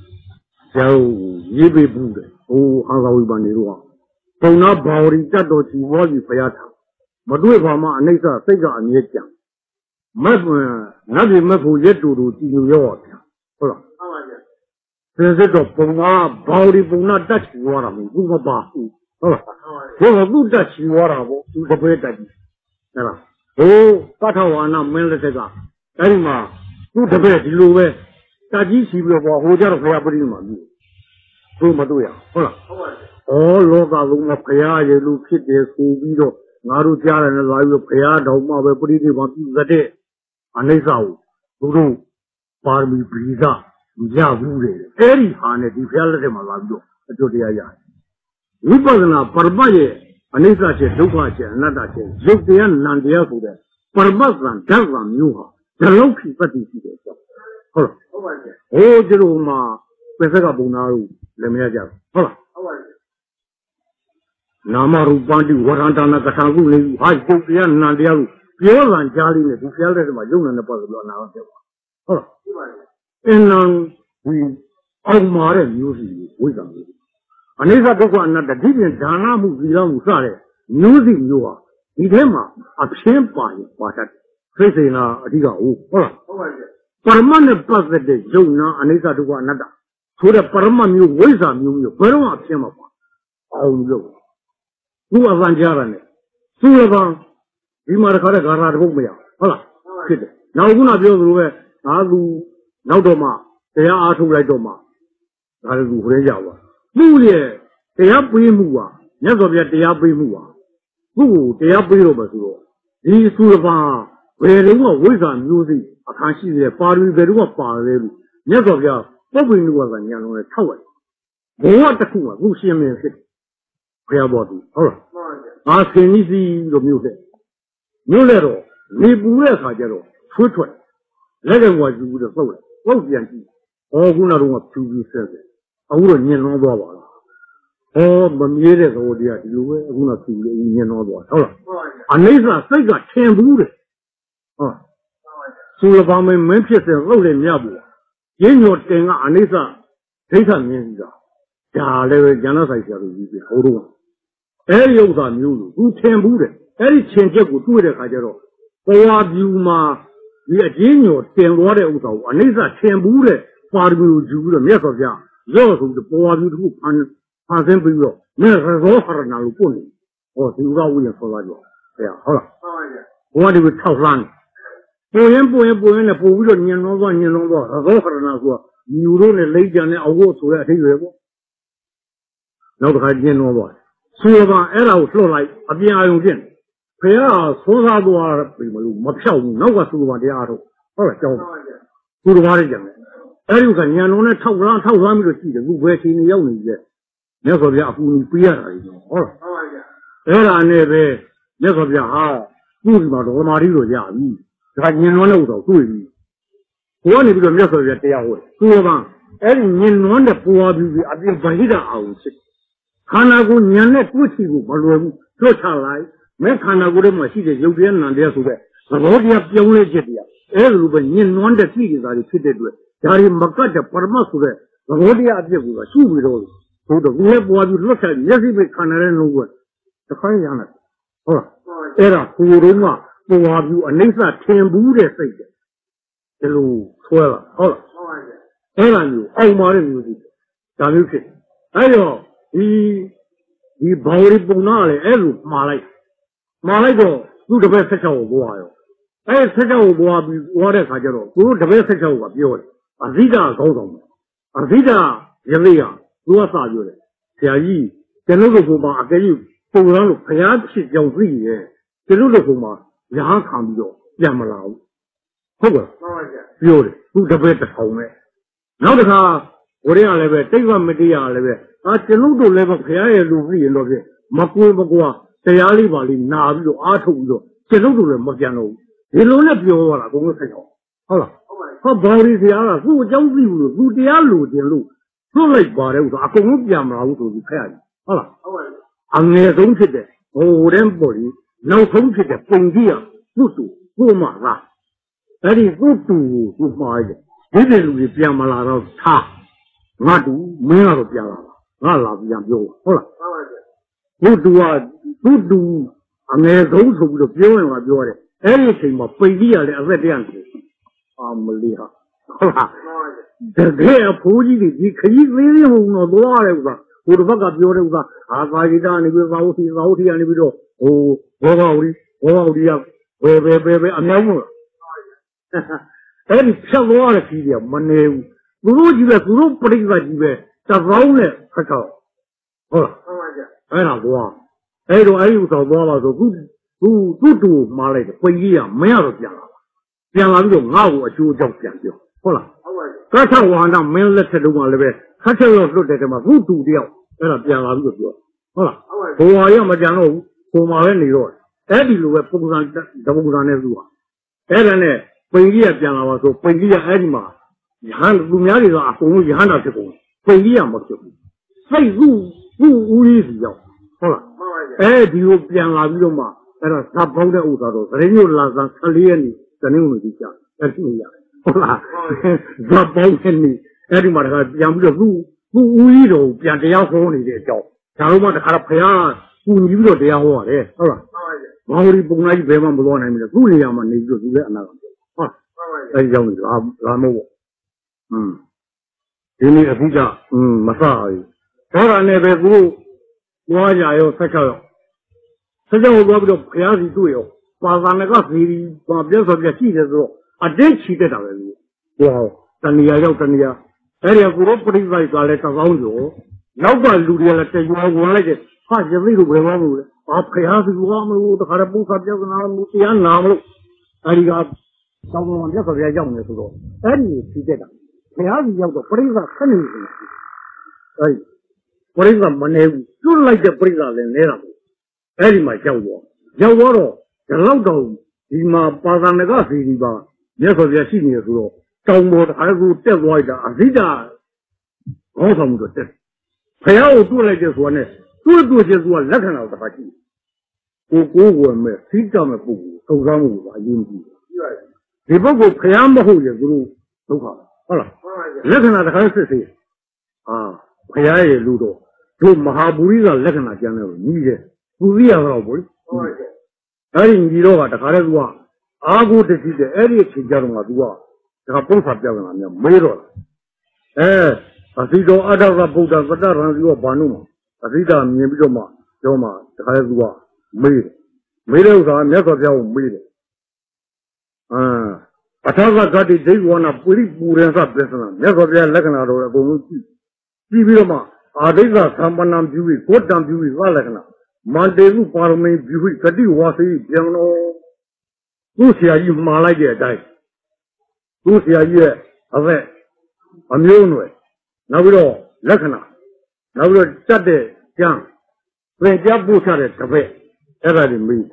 ရေးပေးဘူးတယ်ဟိုအာသာဝိပန်နေတော့ပုံနာဘာဝရီတတ်တော်ချီဝါကြီးဖရာထားမတွေ့ပါမှအနိစ္စစိတ်ကအမြဲကြံမက်ငါ့ဒီမက်ဖို့ရက်တူတူကြည်ညိုရောဗျာဟုတ်လားဟုတ်ပါဗျာသင်စစ်တော့ပုံနာဘာဝရီပုံနာတတ်ချီဝါတာမဟုတ်ဘူးမပါဘူးဟုတ်လားဟုတ်ပါဘူးသူတက်ချီဝါတာပေါ့သူတပည့်တက်ကြီးဟုတ်လားဟိုကထဝါနာမင်းလက်ထက်ကအဲ့ဒီမှာသူတပည့်ဒီလိုပဲတက်ကြီးချီပြီးတော့ဟိုကြတော့ဖရာပရိမှာပြီးသူမတွေ့ရဟုတ်လားဟုတ်ပါဗျာဩလောကလုံးမှာဖရာရဲ့လူဖြစ်တယ်ဆိုပြီးတော့ငါတို့ကြားတယ်လာပြီးဘုရားတော်မှပဲပရိနိဗ္ဗာန်ပြုတဲ့အနိစ္စကိုသူတို့ပါရမီပရိသရဘူးလေအဲ့ဒီဟာနဲ့ဒီဘုရားလက်ထက်မှာလာပြီးတော့အကျိုးတရားရတယ်ဝိပဿနာပရမတ်ရဲ့အနိစ္စချက်ဒုက္ခချက်အနတ္တချက်ရုပ်တရားနံတရားဆိုတဲ့ပရမတ်ကံဓာတ်ကံမျိုးဟာဒီလောက်ဖြစ်တည်ရှိတယ်ဆိုဟုတ်လားဟုတ်ပါရဲ့ဟိုကျတော့မှပိဿကဘုံနာတို့လည်းမရကြဘူးဟုတ်လားဟုတ်ပါရဲ့နာမရူပန္တိဝရန္တနာကထာကုလေဟာပုတ်တရားနန္တရားကိုပြောလံကြားလေးနဲ့ဒီဖျားတဲ့မှာယုံနဲ့ပတ်လို့အနာဖြစ်ပါဟုတ်လားဟုတ်ပါရဲ့အင်းနံဒီအောင်မာတဲ့မျိုးစီဝိဇ္ဇာမျိုးအနိစ္စဒုက္ခအနတ္တဒီပြင်ဒါနမှုသီလမှုစတဲ့မျိုးစီမျိုးဟာဒီထဲမှာအဖြင်းပါရင်ပါတတ်စိတ်စေနာအဓိကဟုတ်လားဟုတ်ပါရဲ့ပရမတ်နဲ့ပတ်သက်တဲ့ယုံနာအနိစ္စဒုက္ခအနတ္တဆိုတဲ့ပရမတ်မျိုးဝိဇ္ဇာမျိုးဘယ်တော့မှအဖြင်းမပါအောင်လို့သူ့အပန်းကြားတယ်သူ့လည်းကောင်းဒီမှာတခါတည်းဂါရာတပုတ်မရဟုတ်လားဖြစ်တယ်နောက်ခုနပြောသလိုပဲငါသူနောက်တော့မှတရားအားထုတ်လိုက်တော့မှဒါလည်းသူခရဲကြပါသူ့ရဲ့တရားပေးမှုဟာမြတ်စွာဘုရားတရားပေးမှုဟာသူ့ကိုတရားပေးတော့မှဆိုတော့ဒီသူ့ဘာဘယ်လုံးကဝိဇ္ဇာမျိုးစိအခါရှိတယ်ပါရမီဘယ်တော့မှပါတယ်လို့မြတ်စွာဘုရားပုပ္ပိနုဝါဒညာလုံးနဲ့ထောက်လိုက်ဘဝတစ်ခုကသူ့ရှင်မင်းဖြစ်ဘုရားပေါ်သူဟုတ်လားငါဆင်းနီးစီလို့မျိုးလက်မျိုးလက်တော့နေပူတဲ့အခါကျတော့ထွေးထွက်လက်ကဝါယူပြီးတော့ပုတ်လိုက်ပုတ်ပြန်ကြည့်ဟောခုနကတော့ဖြူဖြူဆက်ဆက်အခုတော့ညင်နှောသွားပါလားဟောမမြဲတဲ့သဘောတရားဒီလိုပဲအခုတော့ဖြူလို့ညင်နှောသွားဟုတ်လားအနိစ္စစိတ်ကထင်ဘူးတဲ့ဟုတ်သူ့ဘာမင်းဖြစ်တဲ့ရုပ်လည်းမြတ်ဘူးရင်းညောတင်ကအနိစ္စဒိဋ္ဌမြင်စီတာဒါလည်းပဲဉာဏ်ဆိုင်ဆရာတို့ကြီးပြဟိုတော့အဲ့ဒီဥစ္စာမျိုးလို့သူထင်ဘူးတဲ့အဲ့ဒီထင်ချက်ကိုတွေ့တဲ့အခါကျတော့ပေါ်ပြူမှာဒီအချင်းညောတင်သွားတဲ့ဥစ္စာကိုအနိစ္စထင်ဘူးတဲ့ပါရမီကိုယူပြီးတော့မြတ်စွာဘုရားရော့ဆိုပြီးပေါ်ပြူတစ်ခုဖန်ဆင်းပြီးတော့မြတ်ရောဟရဏလို့ပို့နေဟောဒီဥက္ကဝိညာဉ်ဆောသွားကြဆရာဟုတ်လားဟုတ်ပါရဲ့ဘုရားဒီကိုထောက်လှမ်းပိုရင်နဲ့ပို့ပြီးတော့ညင်လုံးသွားရောဟရဏဆိုတာယူလို့နဲ့လိမ့်ကြံနဲ့အဝတ်ဆိုတဲ့အထိရွယ်ပေါ့နောက်တစ်ခါညင်လုံးသွားဆူပါအဲ့ဒါကိုလှုပ်လိုက်အပြင်အာယုံဖြစ်ဖះဆိုးစားသွားပြီမလို့မဖြောက်ဘူးနောက်ကဆူပါတရားထုတ်ဟုတ်လားကြောင်းသူတော်ဘာတွေကြံတယ်အဲ့ဒီကညံလုံးနဲ့ထောက်သွားပြီးတော့ရှိတယ်ခုဘယ်ချိန်ရောက်နေကြမြတ်စွာဘုရားအပူကြီးပေးရတာကြီးဟုတ်လားဟုတ်ပါဗျာအဲ့ဒါနဲ့ပဲမြတ်စွာဘုရားဟာသူ့ဒီမှာတော့ဓမ္မရီတော့ရပြီဒါညင်နွမ်းတဲ့ဥစ္စာတွေ့ပြီကိုကနေပြီးတော့မြတ်စွာဘုရားတရားဟောသူကအဲ့ဒီညင်နွမ်းတဲ့ပွားပြီးအပြင်ဗဟိတအောင်ဖြစ်ခန္ဓာကိုညံနဲ့တွေ့ချဖို့မလွယ်ဘူးလွတ်ချလိုက်မဲ့ခန္ဓာကိုယ်ထဲမှာရှိတဲ့ရုပ်တရားနာမ်တရားဆိုတဲ့သဘောတရားပြောင်းလဲချက်တရားအဲ့လိုပဲညင်နွမ်းတဲ့သိကြတာတွေဖြစ်တဲ့အတွက်ဒါတွေမကတ်တဲ့ပရမတ်ဆိုတဲ့သဘောတရားအပြည့်ကိုရှိပြီးတော့ဘုဒ္ဓကိုယ်ပွားပြီးလွတ်ချမျက်စိပဲခန္ဓာနဲ့လုံးဝတခါရမ်းတယ်ဟုတ်လားအဲ့ဒါကိုယ်တော်ကပွားပြီးအနိစ္စထင်ဘူးတဲ့စိတ်တယ်ဒီလိုဆွဲလာဟုတ်လားအဲ့ဒါမျိုးအောင်ပါတဲ့မျိုးကြီးဒါမျိုးဖြစ်အဲ့တော့ဒီဘောင်ရီပုံနာလေအဲ့လိုမှားလိုက်တော့သူ့တပည့်16ကိုဘွားရောအဲ့16ကိုဘွားပြီးဘွားတဲ့ခါကျတော့သူတို့တပည့်16ကပြောတယ်အဇိဒခေါင်းဆောင်တယ်အဇိဒရလေးကသူကစပြောတယ်ဆရာကြီးကျွန်တော်တို့ကအကယ်၍ပုံရမ်းလို့ဘုရားဖြစ်ကြောင်သိရဲ့ကျွန်တော်တို့ကရဟန်းခံပြီးတော့ပြန်မလာဘူးဟုတ်ကဲ့ပြောတယ်သူတပည့်တစ်ထောင်နဲ့နောက်တစ်ခါဝရရလည်းပဲတိတ်ဝမတရားလည်းပဲကျွန်တော်တို့လည်းပဲဘုရားရဲ့လူပြီးရင်တော့ဖြင့်မကွေးမကွာတရားလေးပါလေးနာပြီးတော့အားထုတ်ပြီးတော့ကျွန်တော်တို့လည်းမပြန်တော့ဘူးဒီလိုနဲ့ပြောရတာအကုန်လုံးဆက်အောင်ဟုတ်လားဟုတ်ဘောင်ရီဆရာကသူ့အကြောင်းသိဘူးလို့သူတရားလို့တင်လို့သွတ်လိုက်ပါတယ်ဆိုအကုန်လုံးပြန်မလာဘူးဆိုပြီးဖက်ရတယ်ဟုတ်လားအငယ်ဆုံးဖြစ်တဲ့ဟိုတဲ့ပေါ်ကြီးနောက်ဆုံးဖြစ်တဲ့ပုံကြီးကသူ့တူကိုမှလားအဲ့ဒီသူ့တူကိုသူမှားရတယ်ဒီလူတွေပြန်မလာတော့ထားငါတူမင်းကတော့ပြန်လာငါလာပြန်ပြောဟုတ်လားသူ့တူအငယ်ဆုံးဆိုပြီးတော့ပြောရင်ကပြောတယ်အဲ့ဒီအချိန်မှာပိန်ကြီးရလေအသက်တရနေမလေးဟာဟုတ်လားတကယ်အဖိုးကြီးတွေဒီခကြီးသေးသေးမဟုတ်တော့သွားတယ်ဥစ္စာဟိုတစ်ဘက်ကပြောတယ်ဥစ္စာသာဂိတာနေပြီးသာဝတိကနေပြီးတော့ဟိုဘောဂဝရီကဘယ်အများကြီးအဲ့ဒီဖြတ်သွားတဲ့ကြီးတွေကမနေဘူးသူတို့ကြီးပဲသူတို့ပြိဿကြီးပဲတပေါင်းနဲ့ဖတ်တော့ဟုတ်လားအဲ့ဒါကွာအဲ့တော့အဲ့ဒီဥစ္စာသွားပါဆိုသူ့တူမှားလိုက်တယ်ပိန်ကြီးကမင်းကတော့ပြန်လာပြီးတော့ငါ့ကိုအကျိုးအကြောင်းပြန်ပြောဟုတ်လားကထဝါဒမင်းလက်ထက်တုန်းကလည်းပဲခက်ချက်လို့လွတ်တဲ့တည်းမှာသူ့တူတယောက်အဲ့ဒါပြန်လာပြီးတော့ပြောဟုတ်လားဘိုးဟာရမကြံတော့ဘူးဘိုးမှာပဲနေတော့အဲ့ဒီလိုပဲပုံစံနဲ့သူကအဲ့ဒါနဲ့ပိန်ကြီးကပြန်လာပါဆိုပိန်ကြီးကအဲ့ဒီမှာရဟန်းလူများတွေကအကုန်လုံးရဟန်းတာဖြစ်ကုန်ပိန်ကြီးကမဖြစ်ဘူးစိတ်သူ့ဦးကြီးစီရောက်ဟုတ်လားအဲ့ဒီကိုပြန်လာပြီးတော့မှအဲ့ဒါသဘောင်းတဲ့ဥစ္စာတော့သရင်းမျိုးလာစံ14ရက်နေတနေ့ဝင်ကြီးကြအဲ့ဒီရဟုတ်လားသဘောင်းတဲ့နေအဲ့ဒီမှာတခါပြန်ပြီးတော့သူ့ဦးကြီးတော်ပြန်တရားဟောနေတဲ့အကြောင်းဒါတော့မှတခါတော့ဖယားကူညီပြီးတော့တရားဟောရတယ်ဟုတ်လားဘာဝရီပုံနာကြီးဘယ်မှမသွားနိုင်ဘူးလေသူ့နေရာမှာနေပြီးတော့သူလည်းအနာကဟုတ်အဲ့ဒီကြောင့်လာမဟုတ်ဒီနေ့အခုကမစဘူးဒါကလည်းပဲသူတို့ကြွားကြရောဆက်ချရောဆက်ချကိုသွားပြီးတော့ဘုရားစီတွေ့ရောပါဇာနကသီရီဘာပြတ်ဆိုပြရှိတယ်ဆိုတော့အတိတ်ချီတက်တာပဲလူဟောတဏှာရောက်တဏှာအဲ့ဒီကိုရောပရိသတ်ကလည်းတကောင်းကျော်နောက်ကလူတွေကလည်းတရွာဝင်လိုက်တယ်ဟာရသိလို့ဘယ်မှမလို့လဲဘုရားစီကမလို့တခါတော့ပုခါပြောကနာလို့တရားနာမလို့အဲ့ဒီကတောင်းတော်မြတ်စွာဘုရားရောက်နေဆိုတော့အဲ့ဒီချီတက်တာဘုရားစီရောက်တော့ပရိသတ်ခက်နေတယ်အဲ့ဒီပရိသတ်မနေဘူးကျွတ်လိုက်တဲ့ပရိသတ်လည်းနေတာပေါ့အဲ့ဒီမှာရောက်တော့ဒီလောက်တော့ဒီမှာပါဇာနကစီဒီပါမြတ်စွာဘုရားရှိနေဆိုတော့တောင်ပေါ်အားကိုတက်သွားတာအဇိဒခေါင်းဆောင်မှုတော့တက်ဘုရားကိုတွေ့လိုက်တဲ့ဆိုတာနဲ့တွေ့ချင်းသူကလက္ခဏာတစ်ခါရှိကိုဝင်မဲ့စိတ်တမဲ့ပုဂ္ဂိုလ်သုံးဆောင်မှုကအရင်ကြီးဒီပုဂ္ဂိုလ်ဘုရားမဟုတ်ရင်သူတို့ဒုက္ခဟုတ်လားလက္ခဏာတစ်ခါစစ်စေဘုရားရဲ့လူတော့တို့မဟာဘူရိကလက္ခဏာကျမ်းတယ်ညီးတယ်သူသိရတော့ဘို့အဲ့ဒီညီတော့ကတခါတည်းသူကအာဟုတတိတဲ့အဲ့ဒီအချိန်ကြတော့ကသူကဒါပုံစံပြောင်းလာများမေးတော့အစီတော်အထောက်ကဗုဒ္ဓသတ္တရံစီကဘာလို့အစိဒာမြင်ပြီးတော့မှပြောမှတခါတည်းသူကမေးတဲ့ဥစ္စာမြတ်စွာဘုရားကိုမေးတယ်အထောက်ကဂတိဒိဋ္ဌဝနာပုရိပူရံသပစ္စနာမြတ်စွာဘုရားလက္ခဏာတော်အကုန်လုံးကြည့်ပြီးတော့မှအာဒိဋ္ဌသံပဏံပြုပြီးကိုတံပြုပြီးသလက္ခဏာမန္တေကုပါရမီပြုပြီးဂတိဝါစီပြန်တော်သူ့ဆရာကြီးမှားလိုက်တဲ့အတိုင်းသူ့ဆရာကြီးရဲ့အသက်အမျိုးအနွယ်နောက်ပြီးတော့လက္ခဏာနောက်ပြီးတော့စက်တဲ့ကျမ်းသင်ကြားပို့ချတဲ့တပည့်အဲ့ဒါတွေမေး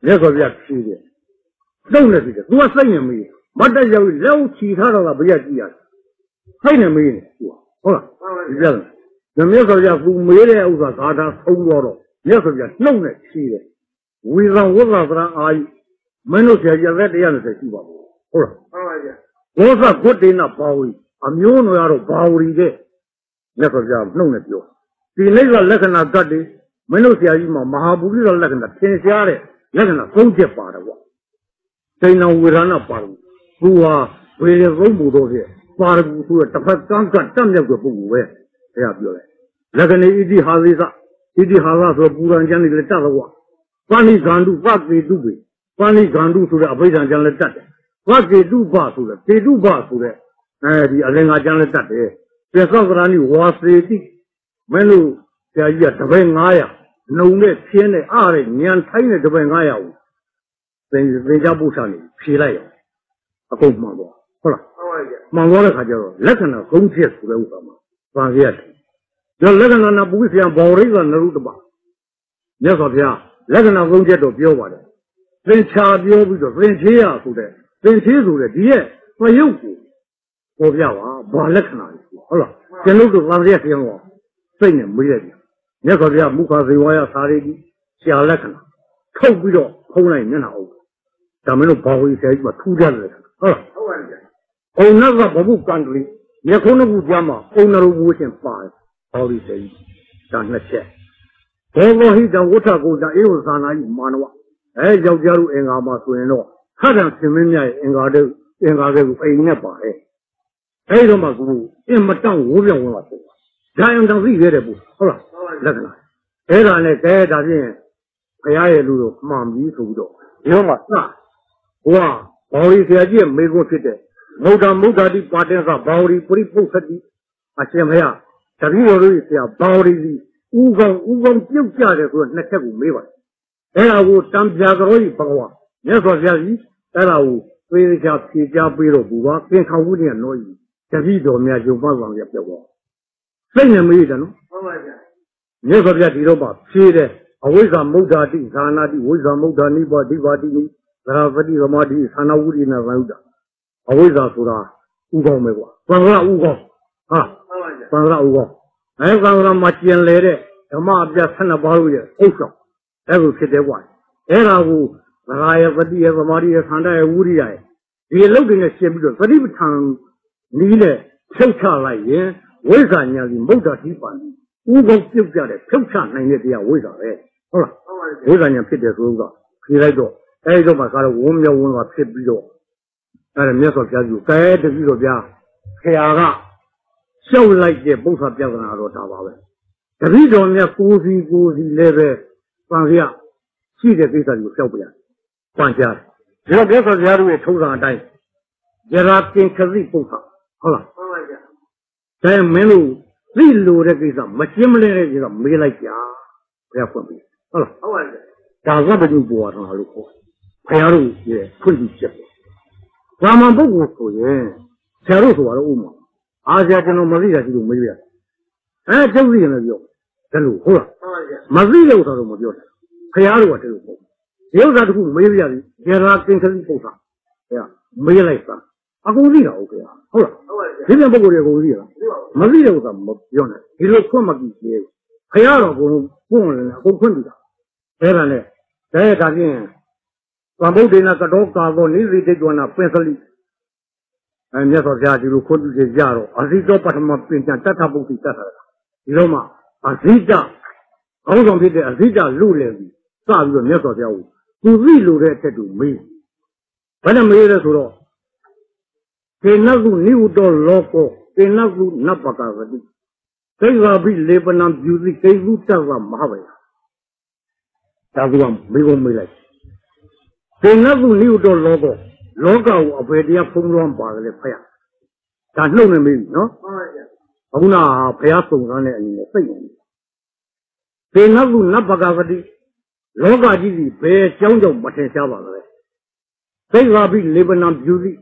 မြတ်စွာဘုရားဖြေတယ်နှုတ်နဲ့ဖြေတယ်သူကစိတ်နဲ့မေးမတ်တက်ရောက်လက်ချီထားတော့ကဘုရားကြည့်ရတယ်စိတ်နဲ့မေးနေသူကဟုတ်လားဒီပြတယ်မြတ်စွာဘုရားသူမေးတဲ့ဥစ္စာဂါထာဆုံးတော့မြတ်စွာဘုရားနှုတ်နဲ့ဖြေတယ်ဝေဇံဝဇ္ဇသရအာယမင်းတို့ဆရာကြီးလက်120ရှိပါဘူးဟုတ်လားဟုတ်ပါဗျာဘောဇဂုတ်တေနဘာဝီအမျိုးနွယ်တော့ဘာဝရီတဲ့မြတ်စွာဘုရားနှုတ်နဲ့ပြောဒီလိစ္ဆာလက္ခဏာကတ်တွေမင်းတို့ဆရာကြီးမှာမဟာဗုဒ္ဓလက္ခဏာသင်ရှားတဲ့လက္ခဏာ၃ချက်ပါတယ်ကွာစိန်တော်ဝေဒနာပါလို့သူဟာဝေရသုံးမှုတော့ဖြင့်ပါရဂူဆိုတဲ့တစ်ဖက်ကန်းကတက်မြောက်တဲ့ပုဂ္ဂိုလ်ပဲဘုရားပြောတယ်လက္ခဏာဣတိဟာသေသဣတိဟာသဆိုပူရန်ကျမ်းတွေလည်းတတ်တော့ကွာပါဠိဂန္ဓုပကေတုပေပါဠိဂန္ဓုဆိုတဲ့အဘိဓမ္မာကျမ်းလည်းတတ်တယ်ပကေတုပဆိုတဲ့ကေတုပဆိုတဲ့ဒီအလင်္ကာကျမ်းလည်းတတ်တယ်ပြသောကရာနိဝါစေတိမင်းတို့ဆရာကြီးကတပည့်900နှုံနဲ့ဖြင်းနဲ့အားတဲ့ညံထိုင်းတဲ့တပည့်900ကိုသင်္ကြပု္ပ္ပာနေဖြေလိုက်ရောအကုန်မှန်သွားဟုတ်လားဟုတ်ပါရဲ့မှန်သွားတဲ့ခါကျတော့လက္ခဏာ3ချက်ဆိုတဲ့ဥစ္စာမှာဗာရရတယ်ဒါလက္ခဏာနာပုရိသယဘောရိကနရုတ္တပမြတ်စွာဘုရားလက္ခဏာ3ချက်တော့ပြောပါတယ်သင်္ချာပြောပြီးတော့သင်္ချေရဆိုတဲ့သင်္ချေဆိုတဲ့ဒီရဲ့ပယုတ်ကိုပေါ်ပြပါဘာလက္ခဏာလဲဟုတ်လားကျွန်ုပ်တို့ဗာရပြောင်းတော့စိတ်နဲ့မေးလိုက်တယ်မြတ်စွာဘုရားမုခဇေဝါယသာရိတိဆရာလက္ခဏာထုတ်ပြီးတော့ဖုံးလိုက်မျက်နှာအုပ်ဒါမင်းတို့ဘာဝီဆရာကြီးကထူးကြတယ်ဟုတ်လားဟုတ်ပါပြီ။အုံနကဘဘုကံတလီမြခုံးတစ်ခုကြားမှာအုံနရုပ်ဝှရှင်ပါတယ်ဘာဝီဆရာကြီးဒါ2ချက်ဘောဂဟိတဝဋ္ဌကုတအေဝဇာနာကြီးမာနဝယောက်ျားတို့အင်္ဂါမှာဆိုရင်တော့ခတ်တံသင်မင်းများရဲ့အင်္ဂါတွေကိုအိမ်နဲ့ပါတယ်အဲဒီတော့မှကူအင်မတန့်ဝိုးပြောင်းဝင်လာတယ်ဒါရင်တောင်သိခဲ့တယ်ဘူးဟုတ်လားလက္ခဏာအဲ့ဒါနဲ့ကဲဒါဖြင့်ဘုရားရဲ့လူတို့မှန်ပြီဆိုပြီးတော့ဒီတော့မှဟိုကဘောရီဆရာကြီးရဲ့မိကိုဖြစ်တဲ့မုဒ္ဒတိပါတင်္စဘောရီပရိပုသတိအရှင်ဘုရားတတိယတို့ဆရာဘောရီကြီးဥကောင်းပြုတ်ကြတယ်ဆိုတော့2ချက်ကိုမေးပါတယ်အဲ့ဒါကိုတံပြာတော်ကြီးဘဂဝါမြတ်စွာဘုရားကြီးအဲ့ဒါကိုသေချာဖြေချပေးတော့ဘူးပါသင်္ခါဝုဒ္ဓရဲ့နောကြီးတတိတော်များယုံမှဆောင်ရပြောက်သွားစိတ်နဲ့မေးတယ်နော်ဟုတ်ပါဗျာမြတ်စွာဘုရားဒီတော့မှဖြေတယ်အဝိဇ္ဇာမုဒ္ဒတိဇာနာတိဝိဇ္ဇာမုဒ္ဒနိဗ္ဗာတိပါတိနိသရပတိသမာတိသနာဝုဒိနာသံဥဒ္ဒအဝိဇ္ဇာဆိုတာဥကောင်းပဲကွာသံဃာဥကောင်းဟာသံဃာဥကောင်းသံဃာမှာကျင်လေတဲ့ဓမ္မအပြတ်12ပါးလို့ရဲ့ဥစ္စာအဲ့လိုဖြစ်တယ်ကွာအဲ့ဒါကိုသရယပတိယသမာတိယသန္တာယဝုဒိယရဲ့ဒီအလုပ်တွေနဲ့ရှင်းပြီးတော့သတိပဋ္ဌာန်နီးနဲ့ဖြုတ်ချလိုက်ရင်ဝိဇ္ဇာညာကြီးမုဒ္ဒတိပါဠိဥကောင်းပြုတ်ကြတဲ့ဖြုတ်ချနိုင်တဲ့တရားဝိဇ္ဇာပဲဟုတ်လားဝိဇ္ဇာညာဖြစ်တယ်ဆိုတော့ဖြေလိုက်တော့အဲဒီတော့မှကတော့ဝန်းမြောက်ဝန်းသွားဖြစ်ပြီးတော့အဲ့ဒါမြတ်စွာဘုရားကြီးကဲတပည့်တော်ဗျာခရာကရှောက်လိုက်တဲ့ပု္ပ္ပာပြဿနာတော့ဒါပါပဲတပည့်တော်မြတ်ကိုစီလည်းပဲပန်ရရှိတဲ့ကိစ္စကိုရှောက်ပြရပန်ကြားတယ်ဒါမြတ်စွာဘုရားတို့ရဲ့ထုံးစံအတိုင်းယရာကင်ခသိပု္ပ္ပာဟုတ်လားဟုတ်ပါဗျာဒါမင်းတို့သိလို့တဲ့ကိစ္စမရှင်းမလဲတဲ့ကိစ္စမေးလိုက်ကြဘုရားဖွင့်ပြီဟုတ်လားဟုတ်ပါဗျာဒါကဘယ်လိုပေါ်တာလို့ခေါ်ဘုရားတို့ရဲ့ဖွင့်ပြီးချက်တယ်။ဓမ္မပုဂ္ဂိုလ်ဆိုရင်ဆရာတို့ဆိုတော့ဥမာအာဇာကျွန်တော်မသိတာရှိလို့မေးပြ။ကျုပ်သိရင်လည်းပြောတယ်လို့ဟုတ်လား။မသိတဲ့ဥစ္စာတော့မပြောတယ်။ဘုရားတို့ကတည်းကပေါ့။ဒီဥစ္စာတခုမေးပြရတယ်။ယေရာကင်္ခတိပု္ပ္ပာ။ဘုရားမေးလိုက်တာအကုန်သိတာဟုတ်ကဲ့။ဟုတ်လား။ဒီပြန်ပုဂ္ဂိုလ်တွေအကုန်သိရလား။မသိတဲ့ဥစ္စာမပြောနဲ့။ဒီလိုဖွင့်မကြည့်သေးဘူး။ဘုရားတော်အကုန်ပွင့်တယ်အကုန်ဖွင့်ပြီးတာ။အဲ့ဒါနဲ့ဒါဖြင့်သံဗုဒ္ဓေနကတောကာသောနိသိတိတ်ဝနာပင်စလိမြတ်စွာဘုရားဒီလိုခွင့်ပြုချက်ကြတော့အဇိတောပထမပင်ချတတ္ထပုဂ္ဂိတတ်တာဒီတော့မှအဇိတအောင်းဆောင်ဖြစ်တဲ့အဇိတလူလည်းပြီးစပြီးတော့မြတ်စွာဘုရားကိုသူသိလို့တဲ့အထက်တူမေးဘယ်နဲ့မေးလဲဆိုတော့ကေနကုနိဟုတောလောကောကေနကုနပကဝတိသိဝဘိလေပနံပြုသိကေဟုတ္တမဟာဝေဒါကမေးဖို့မေးလိုက်ကေနကုနိဟုတောလောကောလောကကိုအပေတရားဖုံးလွှမ်းပါတယ်ဖယားဒါနှုတ်နေပြီနော်ဟုတ်ပါဗျာအခုနဘုရားစုံစမ်းတဲ့အနေနဲ့သိနေတယ်ကေနကုနပကဝတိလောကကြီးကြီးဘယ်အကြောင်းကြောင့်မထင်ရှားပါလဲသိဝဘိလေပနံပြုသိ